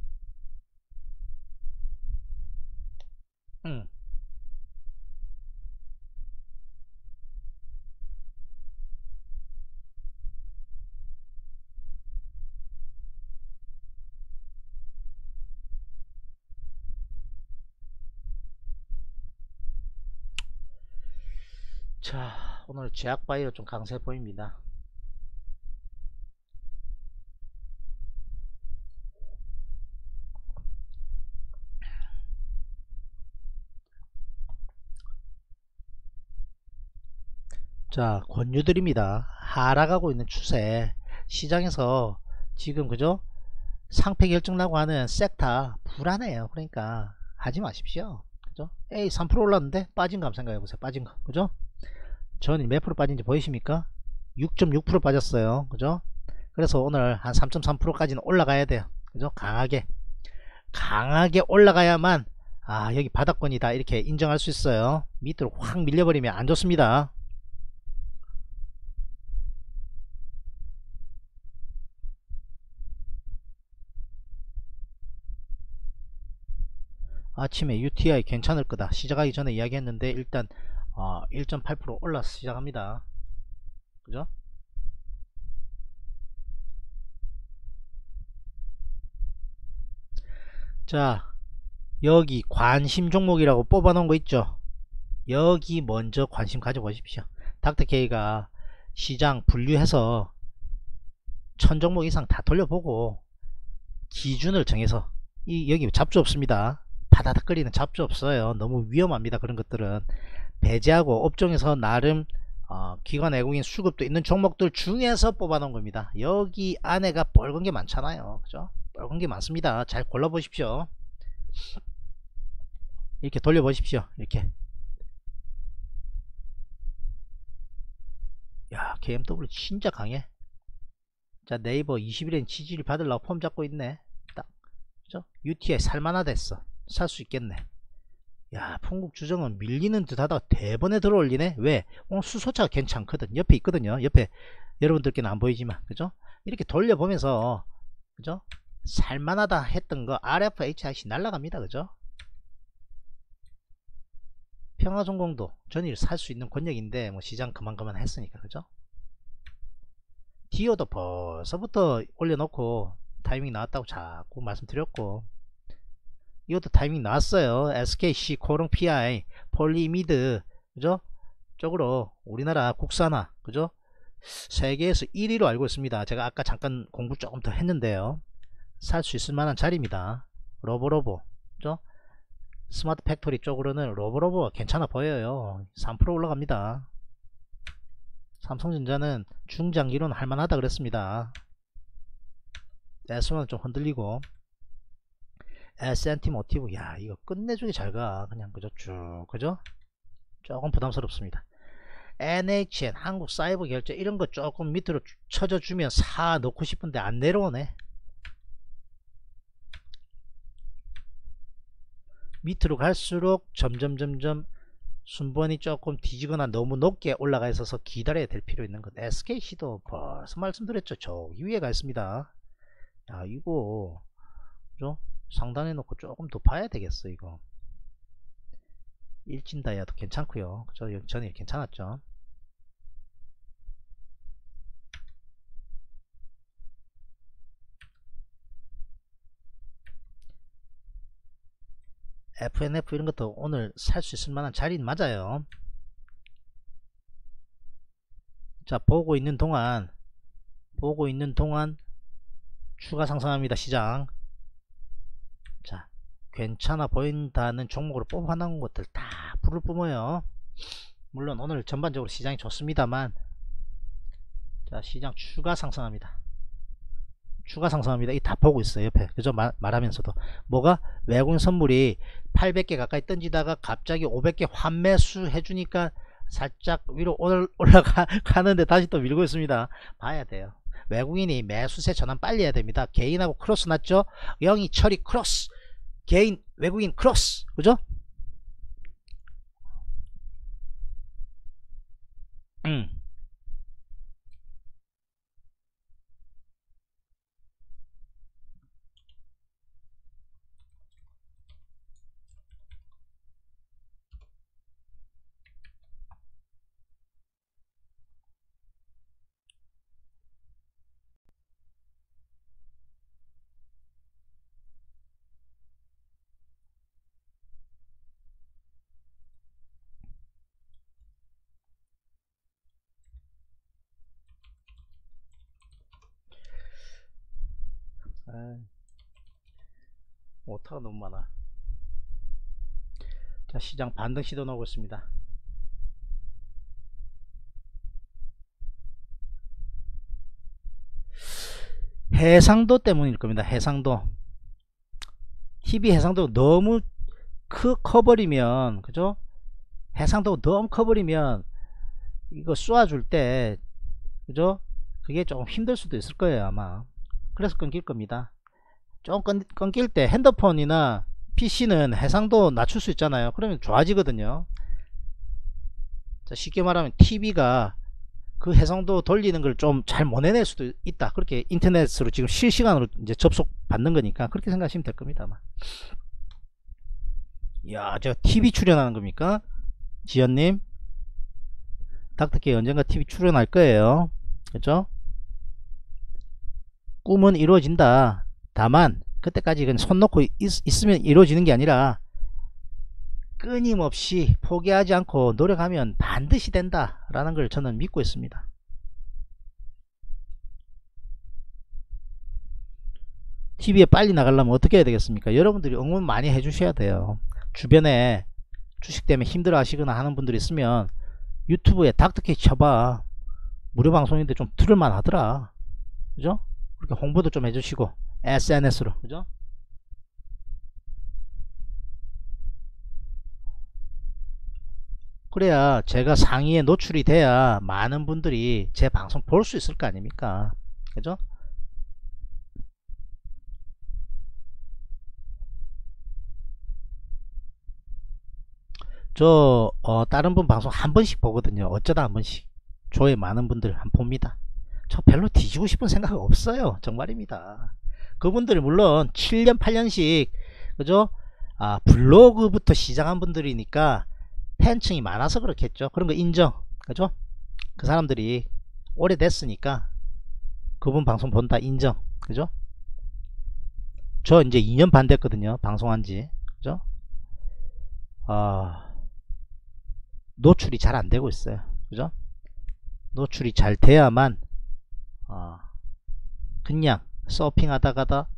자, 오늘 제약바이오 좀 강세 보입니다. 자, 권유드립니다. 하락하고 있는 추세, 시장에서 지금 그죠? 상패 결정 나고 하는 섹터 불안해요. 그러니까 하지 마십시오. 그죠? 에이, 3% 올랐는데 빠진 거 한번 생각해 보세요. 빠진 거, 그죠? 전이 몇 프로 빠진지 보이십니까? 6.6% 빠졌어요. 그죠? 그래서 오늘 한 3.3%까지는 올라가야 돼요. 그죠? 강하게 올라가야만 여기 바닥권이다 이렇게 인정할 수 있어요. 밑으로 확 밀려버리면 안 좋습니다. 아침에 UTI 괜찮을 거다 시작하기 전에 이야기했는데, 일단 1.8% 올라서 시작합니다. 그죠? 자, 여기 관심 종목이라고 뽑아 놓은 거 있죠? 여기 먼저 관심 가져 보십시오. 닥터케이가 시장 분류해서 1000종목 이상 다 돌려보고 기준을 정해서, 여기 잡주 없습니다. 바다닥거리는 잡주 없어요. 너무 위험합니다. 그런 것들은 배제하고 업종에서 나름 기관 외국인 수급도 있는 종목들 중에서 뽑아 놓은 겁니다. 여기 안에가 뻘건 게 많잖아요. 그죠? 뻘건 게 많습니다. 잘 골라 보십시오. 이렇게 돌려 보십시오. 이렇게. 야, KMW 진짜 강해. 자, 네이버 21엔 지지를 받으려고 폼 잡고 있네. 딱, 그죠? UTI 살만하다 했어. 살 수 있겠네. 야, 풍국주정은 밀리는 듯 하다가 대번에 들어 올리네. 왜? 오늘 수소차가 괜찮거든. 옆에 있거든요. 옆에 여러분들께는 안 보이지만, 그죠? 이렇게 돌려보면서, 그죠? 살만하다 했던 거 RFHIC 날라갑니다. 그죠? 평화전공도 전일 살 수 있는 권역인데 뭐 시장 그만 했으니까, 그죠? 디오도 벌써부터 올려놓고 타이밍 나왔다고 자꾸 말씀드렸고, 이것도 타이밍 나왔어요. SKC, 코롱 PI, 폴리미드, 그죠? 쪽으로 우리나라 국산화, 그죠? 세계에서 1위로 알고 있습니다. 제가 아까 잠깐 공부 조금 더 했는데요. 살 수 있을 만한 자리입니다. 로보로보, 그죠? 스마트 팩토리 쪽으로는 로보로보가 괜찮아 보여요. 3% 올라갑니다. 삼성전자는 중장기로는 할만하다 그랬습니다. S1은 좀 흔들리고, S&T 모티브, 야 이거 끝내주기 잘가 그냥. 그죠? 쭉. 그죠? 조금 부담스럽습니다. NHN 한국사이버결제 이런거 조금 밑으로 쳐져주면 사 넣고 싶은데 안 내려오네. 밑으로 갈수록 점점 순번이 조금 뒤지거나 너무 높게 올라가 있어서 기다려야 될 필요 있는 것. SKC도 벌써 말씀드렸죠. 저기 위에 가 있습니다. 야 이거 그죠? 상단에 놓고 조금 더 봐야 되겠어. 이거 일진다이아도 괜찮고요. 그죠? 전에 괜찮았죠. FNF 이런 것도 오늘 살 수 있을 만한 자리는 맞아요. 자, 보고 있는 동안 추가 상승합니다. 시장. 자, 괜찮아 보인다는 종목으로 뽑아놓은 것들 다 불을 뿜어요. 물론 오늘 전반적으로 시장이 좋습니다만, 자, 시장 추가 상승합니다. 이 다 보고 있어요. 옆에. 그죠? 말하면서도 뭐가 외국인 선물이 800개 가까이 던지다가 갑자기 500개 환매수 해주니까 살짝 위로 올라가는데 다시 또 밀고 있습니다. 봐야 돼요. 외국인이 매수세 전환 빨리 해야 됩니다. 개인하고 크로스 났죠? 영이 처리 크로스, 개인 외국인 크로스. 그죠? 오타가 너무 많아. 자, 시장 반등 시도 나오고 있습니다. 해상도 때문일 겁니다. 해상도. TV 해상도 너무 커버리면, 그죠? 해상도 너무 커버리면 이거 쏘아줄 때, 그죠? 그게 조금 힘들 수도 있을 거예요, 아마. 그래서 끊길 겁니다. 좀 끊길 때 핸드폰이나 PC는 해상도 낮출 수 있잖아요. 그러면 좋아지거든요. 자, 쉽게 말하면 TV가 그 해상도 돌리는 걸 좀 잘 못 해낼 수도 있다. 그렇게 인터넷으로 지금 실시간으로 이제 접속 받는 거니까 그렇게 생각하시면 될 겁니다. 아마. 야, 저 TV 출연하는 겁니까? 지연님, 닥터케 언젠가 TV 출연할 거예요. 그죠? 꿈은 이루어진다. 다만 그때까지 그냥 손 놓고 있으면 이루어지는 게 아니라 끊임없이 포기하지 않고 노력하면 반드시 된다 라는 걸 저는 믿고 있습니다. TV에 빨리 나가려면 어떻게 해야 되겠습니까? 여러분들이 응원 많이 해주셔야 돼요. 주변에 주식 때문에 힘들어 하시거나 하는 분들이 있으면 유튜브에 닥터케 쳐봐. 무료 방송인데 좀 들을만 하더라. 그죠? 그렇게 홍보도 좀 해주시고 SNS로. 그죠? 그래야 제가 상위에 노출이 돼야 많은 분들이 제 방송 볼 수 있을 거 아닙니까? 그죠? 저 다른 분 방송 한 번씩 보거든요. 어쩌다 한 번씩. 조회 많은 분들 한 봅니다. 저 별로 뒤지고 싶은 생각 없어요. 정말입니다. 그분들이 물론 7년 8년씩 그죠? 블로그부터 시작한 분들이니까 팬층이 많아서 그렇겠죠. 그런 거 인정. 그죠? 그 사람들이 오래됐으니까 그분 방송 본다 인정. 그죠? 저 이제 2년 반 됐거든요. 방송한지. 그죠? 노출이 잘 안 되고 있어요. 그죠? 노출이 잘 돼야만 그냥 서핑하다가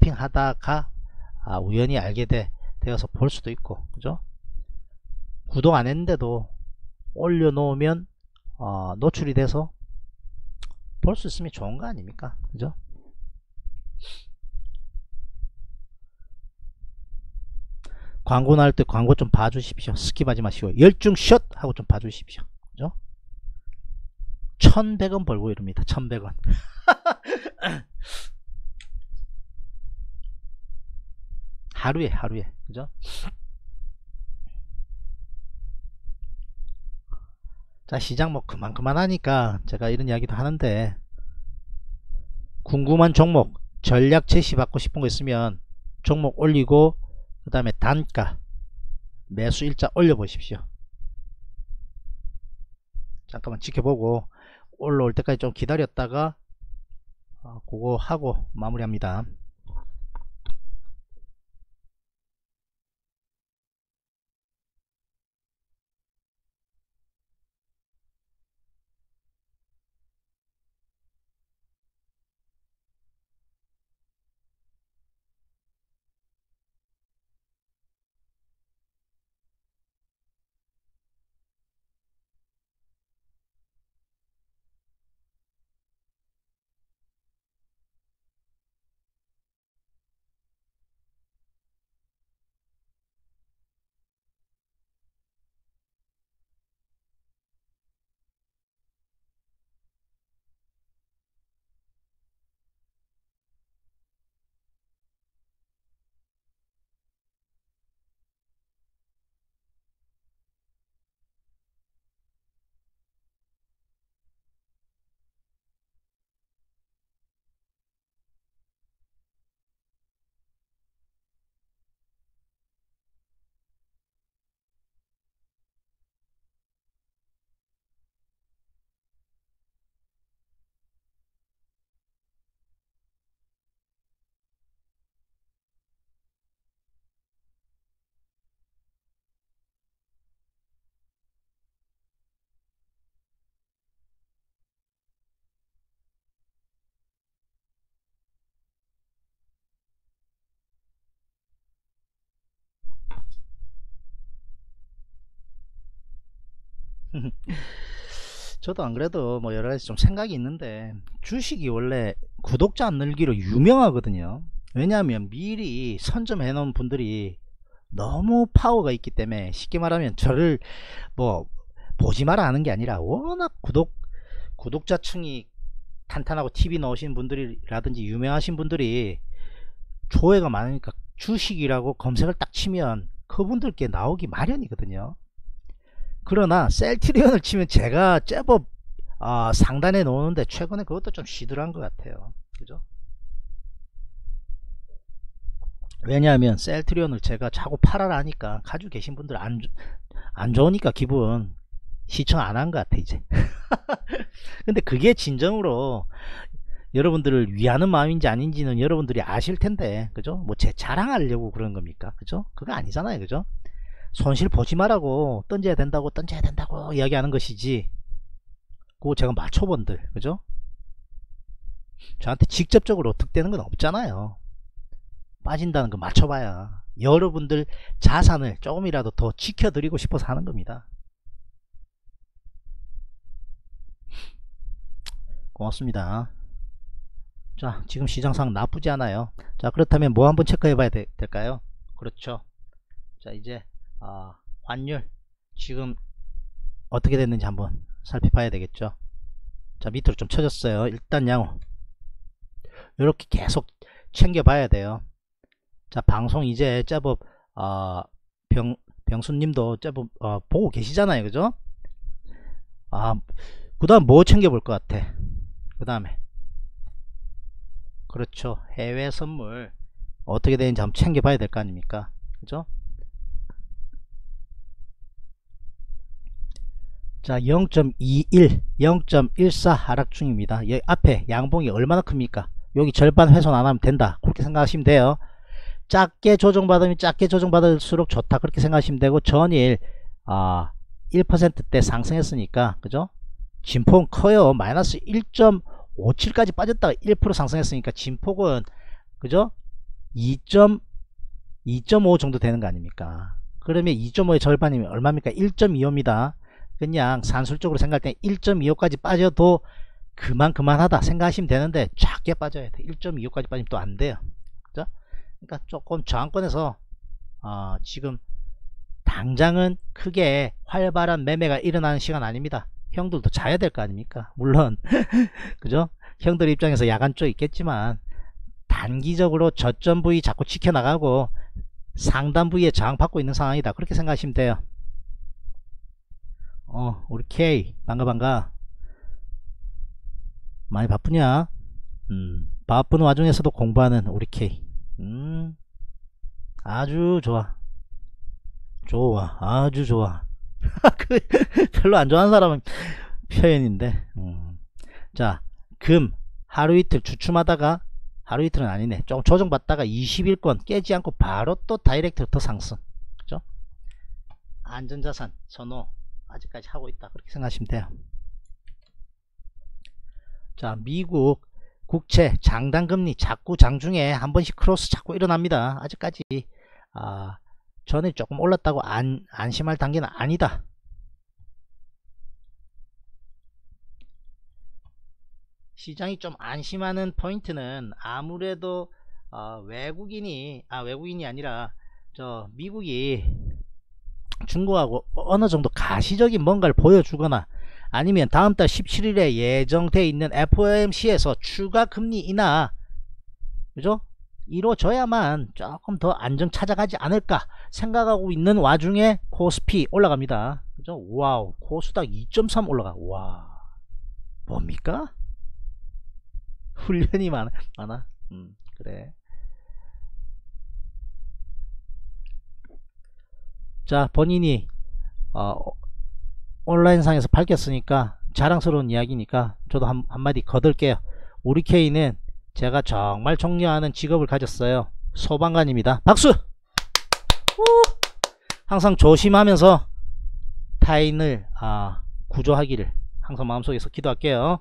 우연히 알게 되어서 볼 수도 있고. 그죠? 구독 안 했는데도 올려놓으면 노출이 돼서 볼 수 있으면 좋은 거 아닙니까? 그죠? 광고 나올 때 광고 좀 봐주십시오. 스킵하지 마시고 열중 샷 하고 좀 봐주십시오. 그죠? 1100원 벌고 이럽니다. 1100원. 하루에 그죠? 자, 시장 뭐 그만 하니까 제가 이런 이야기도 하는데, 궁금한 종목 전략 제시 받고 싶은 거 있으면 종목 올리고 그 다음에 단가 매수 일자 올려 보십시오. 잠깐만 지켜보고 올라올 때까지 좀 기다렸다가 그거 하고 마무리합니다. 저도 안 그래도 뭐 여러가지 좀 생각이 있는데, 주식이 원래 구독자 안 늘기로 유명하거든요. 왜냐하면 미리 선점해 놓은 분들이 너무 파워가 있기 때문에, 쉽게 말하면 저를 뭐 보지 마라 하는 게 아니라 워낙 구독자층이 탄탄하고 TV 넣으신 분들이라든지 유명하신 분들이 조회가 많으니까 주식이라고 검색을 딱 치면 그분들께 나오기 마련이거든요. 그러나 셀트리온을 치면 제가 제법 상단에 놓는데 최근에 그것도 좀 시들한 것 같아요. 그죠? 왜냐하면 셀트리온을 제가 자꾸 팔아라 하니까 가지고 계신 분들 안 좋으니까 기분 시청 안 한 것 같아 이제. 근데 그게 진정으로 여러분들을 위하는 마음인지 아닌지는 여러분들이 아실 텐데, 그죠? 뭐 제 자랑하려고 그런 겁니까? 그죠? 그거 아니잖아요. 그죠? 손실 보지 말라고 던져야 된다고 이야기하는 것이지, 그거 제가 맞춰본들, 그죠? 저한테 직접적으로 득되는 건 없잖아요. 빠진다는 거 맞춰봐야 여러분들 자산을 조금이라도 더 지켜드리고 싶어서 하는 겁니다. 고맙습니다. 자, 지금 시장상 나쁘지 않아요. 자, 그렇다면 뭐 한번 체크해 봐야 될까요? 그렇죠. 자, 이제 환율 지금 어떻게 됐는지 한번 살펴봐야 되겠죠. 자, 밑으로 좀 쳐졌어요. 일단 양호 이렇게 계속 챙겨봐야 돼요. 자, 방송 이제 제법 병수님도 제법 보고 계시잖아요. 그죠? 그 다음 뭐 챙겨볼 것 같아? 그 다음에 그렇죠, 해외 선물 어떻게 되는지 한번 챙겨봐야 될 거 아닙니까? 그죠? 자, 0.21 0.14 하락 중입니다. 여기 앞에 양봉이 얼마나 큽니까? 여기 절반 훼손 안 하면 된다, 그렇게 생각하시면 돼요. 작게 조정받으면 작게 조정받을수록 좋다, 그렇게 생각하시면 되고, 전일 1%대 상승했으니까, 그죠? 진폭은 커요. 마이너스 1.57까지 빠졌다가 1% 상승했으니까 진폭은, 그죠? 2.5 정도 되는 거 아닙니까? 그러면 2.5의 절반이면 얼마입니까? 1.25입니다. 그냥 산술적으로 생각할 때 1.25까지 빠져도 그만하다 생각하시면 되는데, 작게 빠져야 돼. 1.25까지 빠지면 또 안 돼요. 그죠? 그러니까 조금 저항권에서 지금 당장은 크게 활발한 매매가 일어나는 시간 아닙니다. 형들도 자야 될 거 아닙니까? 물론 그죠? 형들 입장에서 야간 쪽 있겠지만 단기적으로 저점 부위 자꾸 지켜나가고 상단 부위에 저항받고 있는 상황이다. 그렇게 생각하시면 돼요. 우리 K 반가. 많이 바쁘냐? 바쁜 와중에서도 공부하는 우리 K. 아주 좋아. 아주 좋아. 별로 안 좋아하는 사람은 표현인데. 자, 금 하루 이틀 주춤하다가, 하루 이틀은 아니네, 좀 조정받다가 20일권 깨지 않고 바로 또 다이렉트로 더 상승. 그죠? 안전자산 선호 아직까지 하고 있다. 그렇게 생각하시면 돼요. 자, 미국 국채 장단금리 자꾸 장중에 한 번씩 크로스 자꾸 일어납니다. 아직까지 전에 조금 올랐다고 안심할 단계는 아니다. 시장이 좀 안심하는 포인트는 아무래도 외국인이 아니라 미국이 중국하고 어느 정도 가시적인 뭔가를 보여주거나 아니면 다음달 17일에 예정되어 있는 FOMC에서 추가 금리 인하, 그죠? 이루어져야만 조금 더 안정 찾아가지 않을까 생각하고 있는 와중에 코스피 올라갑니다. 그죠? 와우, 코스닥 2.3 올라가. 와, 뭡니까? 훈련이 많아. 그래. 자, 본인이 온라인상에서 밝혔으니까 자랑스러운 이야기니까 저도 한마디 거들게요. 우리 K는 제가 정말 존경하는 직업을 가졌어요. 소방관입니다. 박수! 항상 조심하면서 타인을 구조하기를 항상 마음속에서 기도할게요.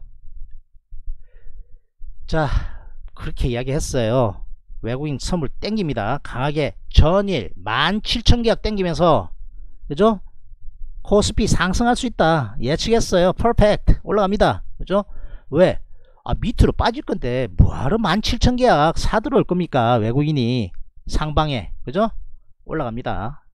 자, 그렇게 이야기했어요. 외국인 선물 땡깁니다. 강하게 전일 17,000계약 땡기면서, 그죠? 코스피 상승할 수 있다 예측했어요. 퍼펙트 올라갑니다. 그죠? 왜? 밑으로 빠질 건데 뭐하러 17,000계약 사들어올 겁니까? 외국인이 상방에. 그죠? 올라갑니다.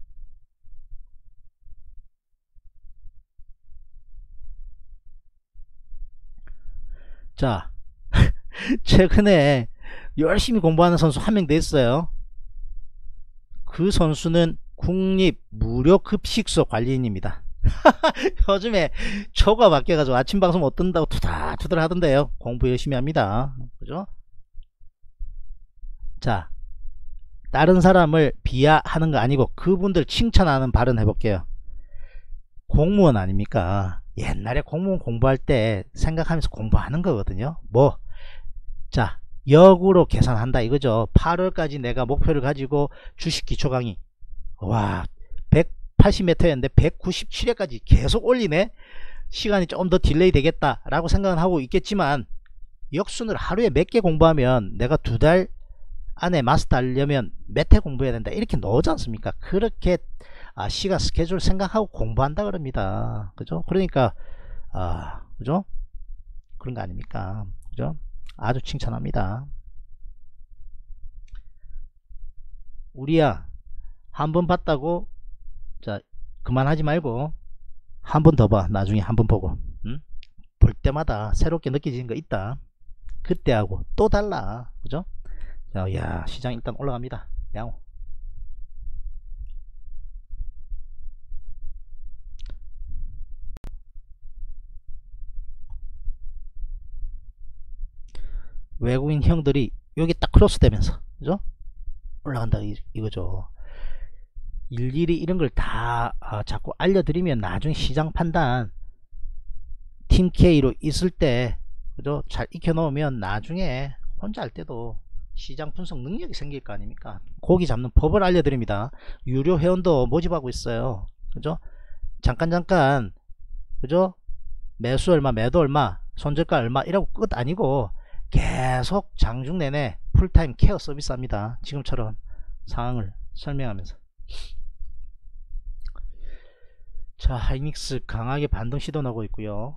자, 최근에 열심히 공부하는 선수 한 명 더 있어요. 그 선수는 국립무료급식소 관리인입니다. 요즘에 초가 바뀌어가지고 아침 방송 못 듣는다고 투덜투덜 하던데요. 공부 열심히 합니다. 그죠? 자, 다른 사람을 비하하는 거 아니고 그분들 칭찬하는 발언 해볼게요. 공무원 아닙니까? 옛날에 공무원 공부할 때 생각하면서 공부하는 거거든요. 자, 역으로 계산한다 이거죠. 8월까지 내가 목표를 가지고 주식 기초 강의, 와, 180m였는데 197회까지 계속 올리네. 시간이 좀 더 딜레이 되겠다 라고 생각은 하고 있겠지만, 역순을 하루에 몇 개 공부하면 내가 2달 안에 마스터 하려면 몇 회 공부해야 된다 이렇게 나오지 않습니까? 그렇게 시간 스케줄 생각하고 공부한다 그럽니다. 그죠? 그러니까 그죠? 그런 거 아닙니까? 그죠? 아주 칭찬합니다. 우리야, 한 번 봤다고 자 그만하지 말고 한 번 더 봐. 나중에 한 번 보고, 볼 때마다 새롭게 느껴지는 거 있다. 그때하고 또 달라. 그죠? 야, 시장 일단 올라갑니다. 양호. 외국인 형들이 여기 딱 크로스 되면서, 그죠? 올라간다 이거죠. 일일이 이런 걸 다 자꾸 알려드리면 나중에 시장 판단 팀 K로 있을 때, 그죠? 잘 익혀 놓으면 나중에 혼자 할 때도 시장 분석 능력이 생길 거 아닙니까? 고기 잡는 법을 알려드립니다. 유료 회원도 모집하고 있어요. 그죠? 잠깐 그죠? 매수 얼마, 매도 얼마, 손절가 얼마 이라고 끝 아니고 계속 장중 내내 풀타임 케어 서비스 합니다. 지금처럼 상황을 설명하면서. 자, 하이닉스 강하게 반등 시도 나고 있고요.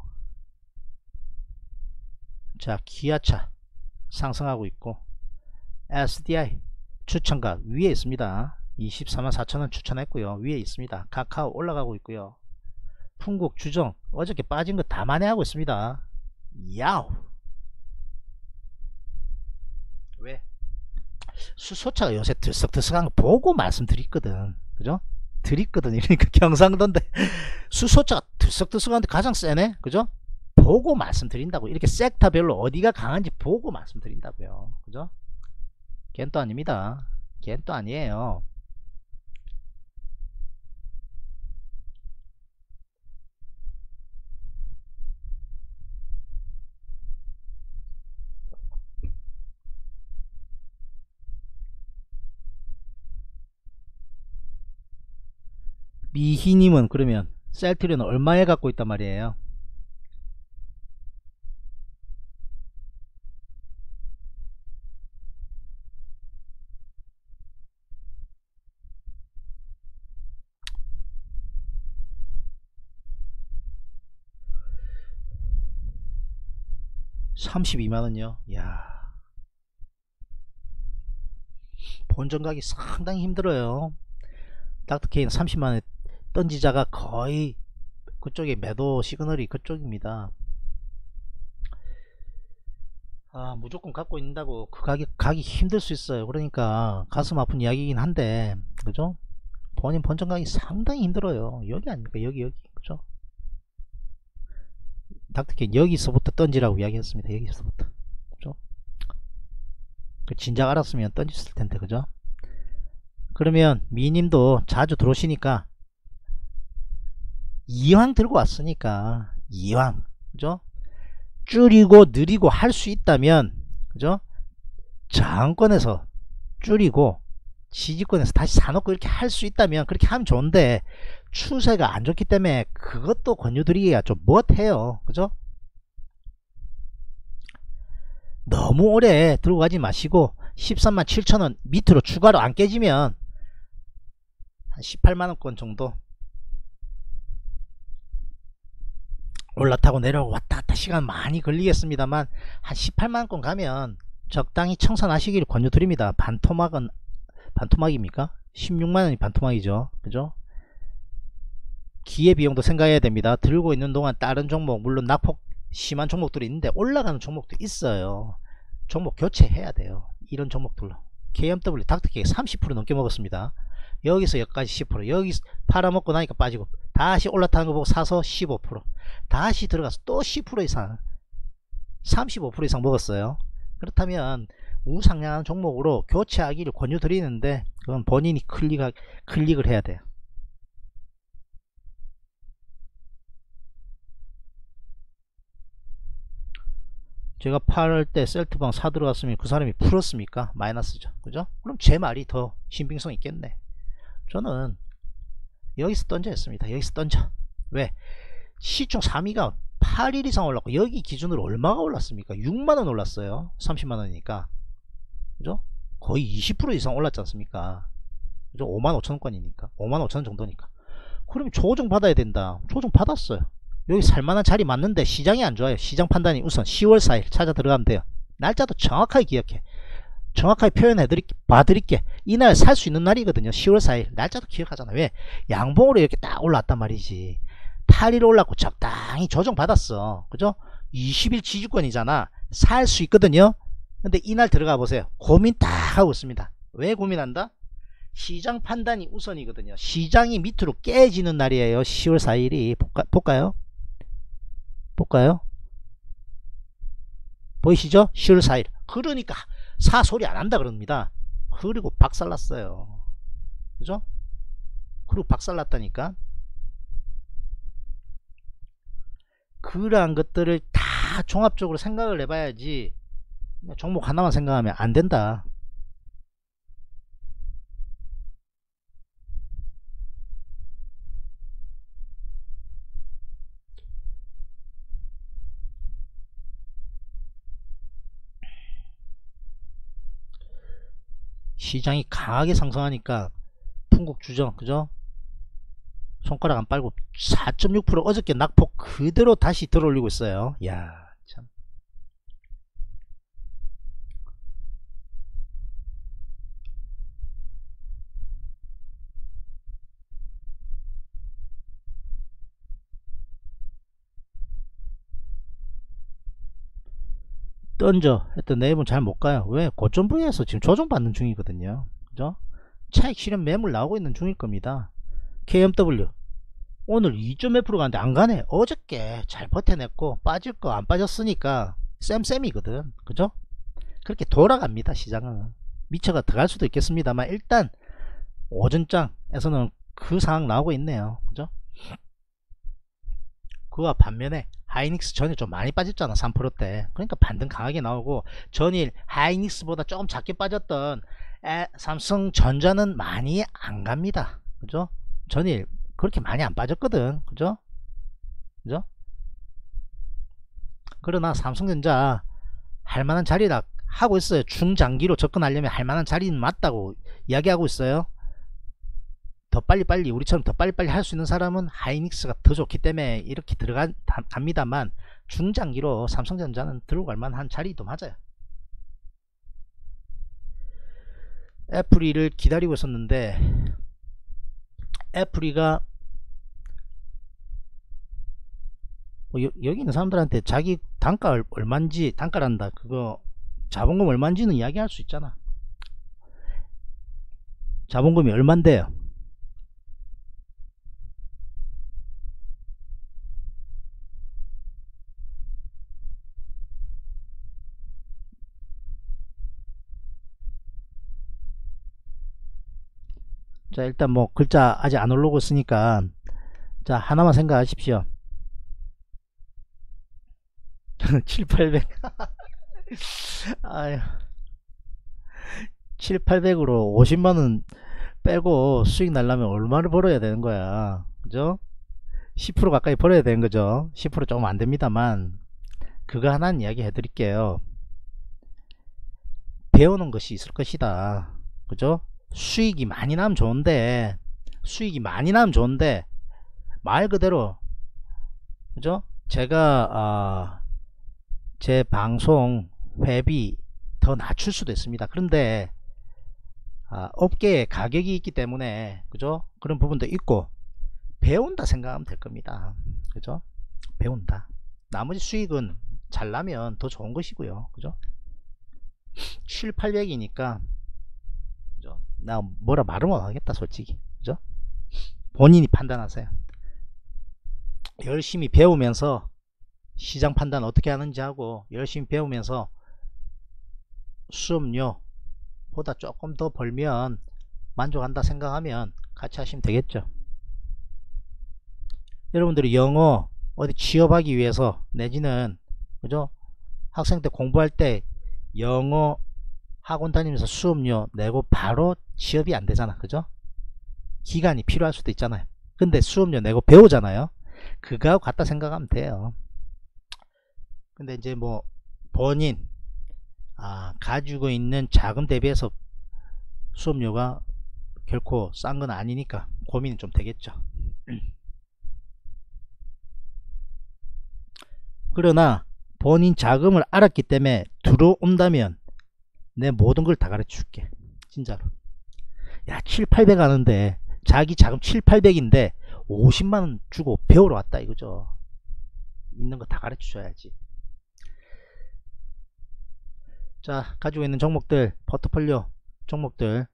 자, 기아차 상승하고 있고, SDI 추천가 위에 있습니다. 24만 4천원 추천했고요. 위에 있습니다. 카카오 올라가고 있고요. 풍국 주정 어저께 빠진 거 다 만회하고 있습니다. 야우. 왜? 수소차가 요새 들썩들썩한 거 보고 말씀드렸거든. 그죠? 드렸거든. 이러니까 경상도인데 수소차가 들썩들썩한데 가장 세네. 그죠? 보고 말씀드린다고. 이렇게 섹터별로 어디가 강한지 보고 말씀드린다고요. 그죠? 걘 또 아닙니다. 걘 또 아니에요. 미희님은 그러면 셀트리온은 얼마에 갖고 있단 말이에요? $32만원요. 야, 본전 가기 상당히 힘들어요. 닥터케이는 30만원에 던지자가 거의 그쪽에 매도 시그널이 그쪽입니다. 무조건 갖고 있는다고 그 가격 가기 힘들 수 있어요. 그러니까 가슴 아픈 이야기이긴 한데, 그죠? 본인 본전 가기 상당히 힘들어요. 여기 아닙니까? 여기 그죠? 닥터케이 여기서부터 던지라고 이야기했습니다. 여기서부터, 그죠? 그 진작 알았으면 던졌을 텐데, 그죠? 그러면 미님도 자주 들어오시니까 이왕 들고 왔으니까 이왕, 그죠? 줄이고 느리고 할 수 있다면, 그죠? 저항권에서 줄이고 지지권에서 다시 사놓고 이렇게 할 수 있다면 그렇게 하면 좋은데, 추세가 안 좋기 때문에 그것도 권유드리기가 좀 못해요. 그죠? 너무 오래 들고 가지 마시고 13만 7천원 밑으로 추가로 안 깨지면 한 18만원권 정도 올라타고 내려오고 왔다갔다 시간 많이 걸리겠습니다만, 한 18만원권 가면 적당히 청산하시기를 권유드립니다. 반토막은 반토막입니까? 16만원이 반토막이죠. 그죠? 기회비용도 생각해야 됩니다. 들고 있는 동안 다른 종목, 물론 낙폭 심한 종목들이 있는데 올라가는 종목도 있어요. 종목 교체해야 돼요. 이런 종목들로. KMW 닥터케이 30% 넘게 먹었습니다. 여기서 여기까지 10%, 여기 팔아먹고 나니까 빠지고 다시 올라타는 거 보고 사서 15%, 다시 들어가서 또 10% 이상, 35% 이상 먹었어요. 그렇다면 우상향한 종목으로 교체하기를 권유드리는데, 그건 본인이 클릭을 해야 돼요. 제가 팔 때 셀트방 사 들어갔으면 그 사람이 풀었습니까? 마이너스죠. 그죠? 그럼 제 말이 더 신빙성 있겠네. 저는 여기서 던져 했습니다. 여기서 던져. 왜? 시총 3위가 8일 이상 올랐고, 여기 기준으로 얼마가 올랐습니까? 6만원 올랐어요. 30만원이니까. 그죠? 거의 20% 이상 올랐지 않습니까? 그죠? 5만 5천원권이니까. 5만 5천원 정도니까. 그럼 조정 받아야 된다. 조정 받았어요. 여기 살만한 자리 맞는데 시장이 안 좋아요. 시장 판단이 우선 10월 4일 찾아 들어가면 돼요. 날짜도 정확하게 기억해. 정확하게 봐드릴게. 이날 살 수 있는 날이거든요. 10월 4일. 날짜도 기억하잖아. 왜? 양봉으로 이렇게 딱 올라왔단 말이지. 8일 올랐고 적당히 조정 받았어. 그죠? 20일 지지권이잖아. 살 수 있거든요. 근데 이날 들어가 보세요. 고민 딱 하고 있습니다. 왜 고민한다? 시장 판단이 우선이거든요. 시장이 밑으로 깨지는 날이에요. 10월 4일이. 볼까요? 보이시죠? 10월 4일. 그러니까 사 소리 안 한다 그럽니다. 그리고 박살났어요. 그죠? 그리고 박살났다니까. 그러한 것들을 다 종합적으로 생각을 해봐야지 종목 하나만 생각하면 안 된다. 시장이 강하게 상승하니까 풍국 주정, 그죠? 손가락 안 빨고 4.6% 어저께 낙폭 그대로 다시 들어올리고 있어요. 야, 참. 던져 했던 네이버는 잘 못 가요. 왜? 고점 부위에서 지금 조정받는 중이거든요. 그죠? 차익 실현 매물 나오고 있는 중일 겁니다. KMW 오늘 2.1% 가는데 안 가네. 어저께 잘 버텨냈고 빠질 거 안 빠졌으니까 쌤쌤이거든. 그죠? 그렇게 돌아갑니다. 시장은 미쳐가 들어갈 수도 있겠습니다만 일단 오전장에서는 그 상황 나오고 있네요. 그죠? 그와 반면에 하이닉스 전일 좀 많이 빠졌잖아. 3%대. 그러니까 반등 강하게 나오고, 전일 하이닉스보다 조금 작게 빠졌던 삼성전자는 많이 안 갑니다. 그죠? 전일 그렇게 많이 안 빠졌거든. 그죠? 그죠? 그러나 삼성전자 할만한 자리라 하고 있어요. 중장기로 접근하려면 할만한 자리는 맞다고 이야기하고 있어요. 더 빨리빨리, 우리처럼 더 빨리빨리 할 수 있는 사람은 하이닉스가 더 좋기 때문에 이렇게 들어갑니다만 중장기로 삼성전자는 들고 갈 만한 자리도 맞아요. 애플이를 기다리고 있었는데 애플이가 뭐 여기 있는 사람들한테 자기 단가 얼마인지, 단가란다, 그거 자본금 얼마인지는 이야기할 수 있잖아. 자본금이 얼만데요? 자, 일단 뭐 글자 아직 안 올라오고 있으니까 자, 하나만 생각하십시오. 7, 800 아유, 7, 800으로 50만원 빼고 수익 날려면 얼마를 벌어야 되는 거야. 그죠? 10% 가까이 벌어야 되는 거죠. 10% 조금 안 됩니다만 그거 하나는 이야기 해드릴게요. 배우는 것이 있을 것이다. 그죠? 수익이 많이 나면 좋은데, 말 그대로, 그죠? 제가 제 방송 회비 더 낮출 수도 있습니다. 그런데 업계에 가격이 있기 때문에, 그죠? 그런 부분도 있고, 배운다 생각하면 될 겁니다. 그죠? 배운다. 나머지 수익은 잘 나면 더 좋은 것이고요. 그죠? 7, 800이니까 그죠? 나 뭐라 말을 못 하겠다 솔직히. 그죠? 본인이 판단하세요. 열심히 배우면서 시장 판단 어떻게 하는지 하고 열심히 배우면서 수업료보다 조금 더 벌면 만족한다 생각하면 같이 하시면 되겠죠. 여러분들이 영어 어디 취업하기 위해서 내지는 그죠? 학생 때 공부할 때 영어 학원 다니면서 수업료 내고 바로 취업이 안 되잖아. 그죠? 기간이 필요할 수도 있잖아요. 근데 수업료 내고 배우잖아요. 그거하고 같다 생각하면 돼요. 근데 이제 뭐 본인 가지고 있는 자금 대비해서 수업료가 결코 싼 건 아니니까 고민은 좀 되겠죠. 그러나 본인 자금을 알았기 때문에 들어온다면 내 모든 걸 다 가르쳐 줄게. 진짜로. 야, 7, 800 하는데 자기 자금 7, 800인데 50만원 주고 배우러 왔다 이거죠. 있는 거 다 가르쳐 줘야지. 자, 가지고 있는 종목들, 포트폴리오 종목들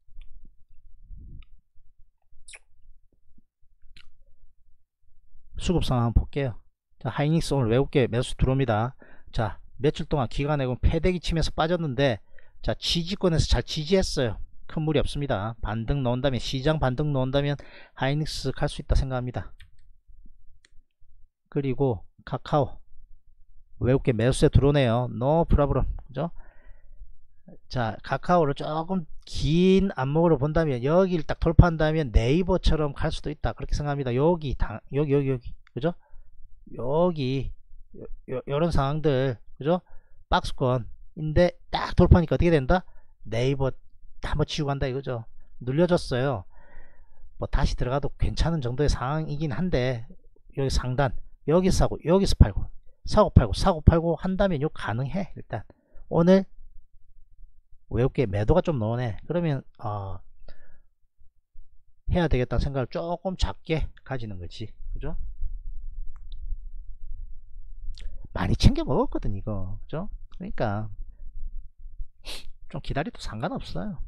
수급상 한번 볼게요. 자, 하이닉스 오늘 외국계 매수 들어옵니다. 자, 며칠 동안 기간 내고 패대기 치면서 빠졌는데 자, 지지권에서 잘 지지했어요. 큰 무리 없습니다. 반등 넣은다면, 시장 반등 넣은다면 하이닉스 갈 수 있다 생각합니다. 그리고 카카오 외국계 매수세 들어오네요. 노 프라브럼. 그죠? 자, 카카오를 조금 긴 안목으로 본다면 여기를 딱 돌파한다면 네이버처럼 갈 수도 있다 그렇게 생각합니다. 여기 그죠? 여기 요런 상황들, 그죠? 박스권인데 딱 돌파하니까 어떻게 된다? 네이버 한번 치고 간다 이거죠. 눌려졌어요. 뭐 다시 들어가도 괜찮은 정도의 상황이긴 한데 여기 상단, 여기서 사고 여기서 팔고 사고 팔고 한다면 요 가능해. 일단 오늘 외국계 매도가 좀 나오네. 그러면 해야 되겠다는 생각을 조금 작게 가지는 거지. 그죠? 많이 챙겨 먹었거든 이거. 그죠? 그러니까 좀 기다려도 상관없어요.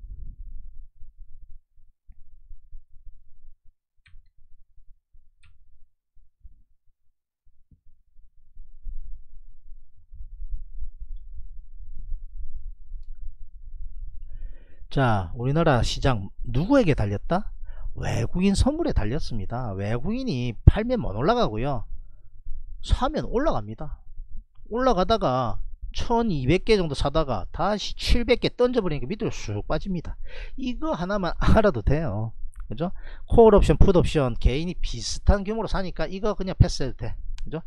자, 우리나라 시장 누구에게 달렸다? 외국인 선물에 달렸습니다. 외국인이 팔면 못 올라가고요, 사면 올라갑니다. 올라가다가 1200개 정도 사다가 다시 700개 던져버리니까 밑으로 쑥 빠집니다. 이거 하나만 알아도 돼요. 그죠? 콜옵션, 풋옵션 개인이 비슷한 규모로 사니까 이거 그냥 패스해도 돼. 그죠?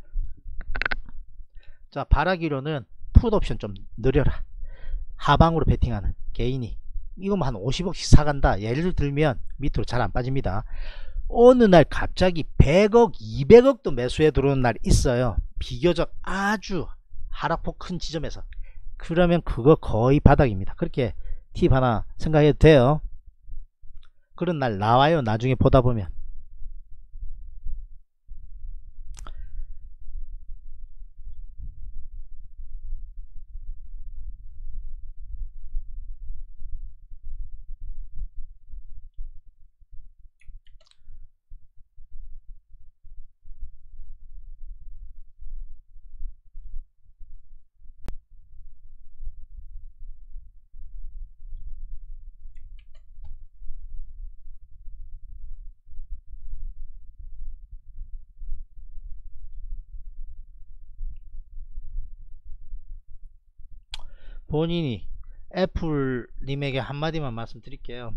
자, 바라기로는 풋옵션 좀 느려라. 하방으로 베팅하는 개인이 이거만 한 50억씩 사간다. 예를 들면 밑으로 잘 안 빠집니다. 어느 날 갑자기 100억 200억도 매수해 들어오는 날이 있어요. 비교적 아주 하락폭 큰 지점에서. 그러면 그거 거의 바닥입니다. 그렇게 팁 하나 생각해도 돼요. 그런 날 나와요. 나중에 보다 보면. 본인이 애플님에게 한마디만 말씀드릴게요.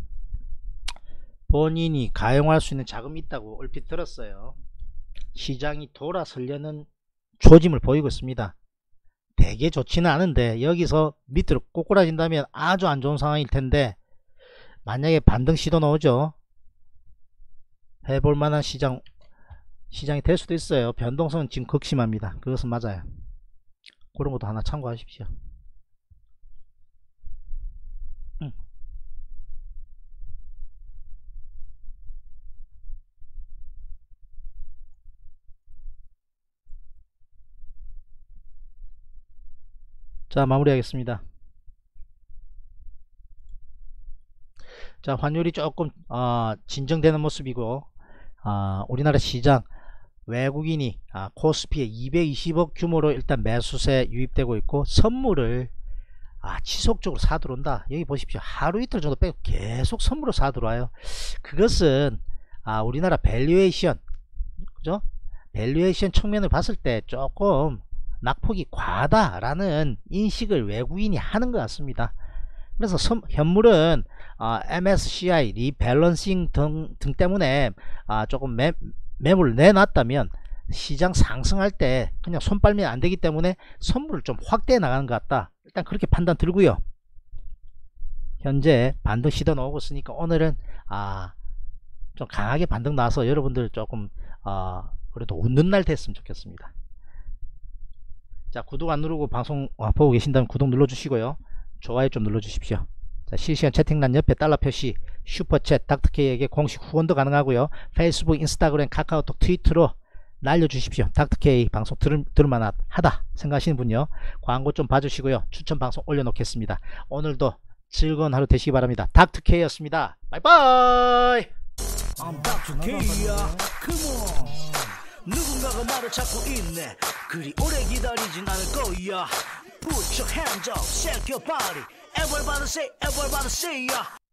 본인이 가용할 수 있는 자금이 있다고 얼핏 들었어요. 시장이 돌아서려는 조짐을 보이고 있습니다. 되게 좋지는 않은데 여기서 밑으로 꼬꾸라진다면 아주 안 좋은 상황일 텐데, 만약에 반등 시도 나오죠, 해볼 만한 시장이 될 수도 있어요. 변동성은 지금 극심합니다. 그것은 맞아요. 그런 것도 하나 참고하십시오. 자, 마무리하겠습니다. 자, 환율이 조금 진정되는 모습이고, 우리나라 시장 외국인이 코스피에 220억 규모로 일단 매수세 유입되고 있고, 선물을 지속적으로 사 들어온다. 여기 보십시오. 하루 이틀 정도 빼고 계속 선물을 사 들어와요. 그것은 우리나라 밸류에이션, 그죠? 밸류에이션 측면을 봤을 때 조금 낙폭이 과다라는 인식을 외국인이 하는 것 같습니다. 그래서 현물은 MSCI 리밸런싱 등 때문에 조금 매물을 내놨다면 시장 상승할 때 그냥 손 빨면 안 되기 때문에 선물을 좀 확대해 나가는 것 같다. 일단 그렇게 판단 들고요. 현재 반등 시도 나오고 있으니까 오늘은 좀 강하게 반등 나와서 여러분들 조금 그래도 웃는 날 됐으면 좋겠습니다. 자, 구독 안 누르고 방송 보고 계신다면 구독 눌러주시고요. 좋아요 좀 눌러주십시오. 자, 실시간 채팅란 옆에 달러 표시, 슈퍼챗, 닥터케이에게 공식 후원도 가능하고요. 페이스북, 인스타그램, 카카오톡, 트위터로 날려주십시오. 닥터케이 방송 들을만하다 생각하시는 분요, 광고 좀 봐주시고요. 추천 방송 올려놓겠습니다. 오늘도 즐거운 하루 되시기 바랍니다. 닥터케이였습니다. 바이바이. I'm Dr. K야. Come on. 누군가가 나를 찾고 있네. 그리 오래 기다리진 않을 거야. Put your hands up, shake your body. Everybody say, everybody say, yeah.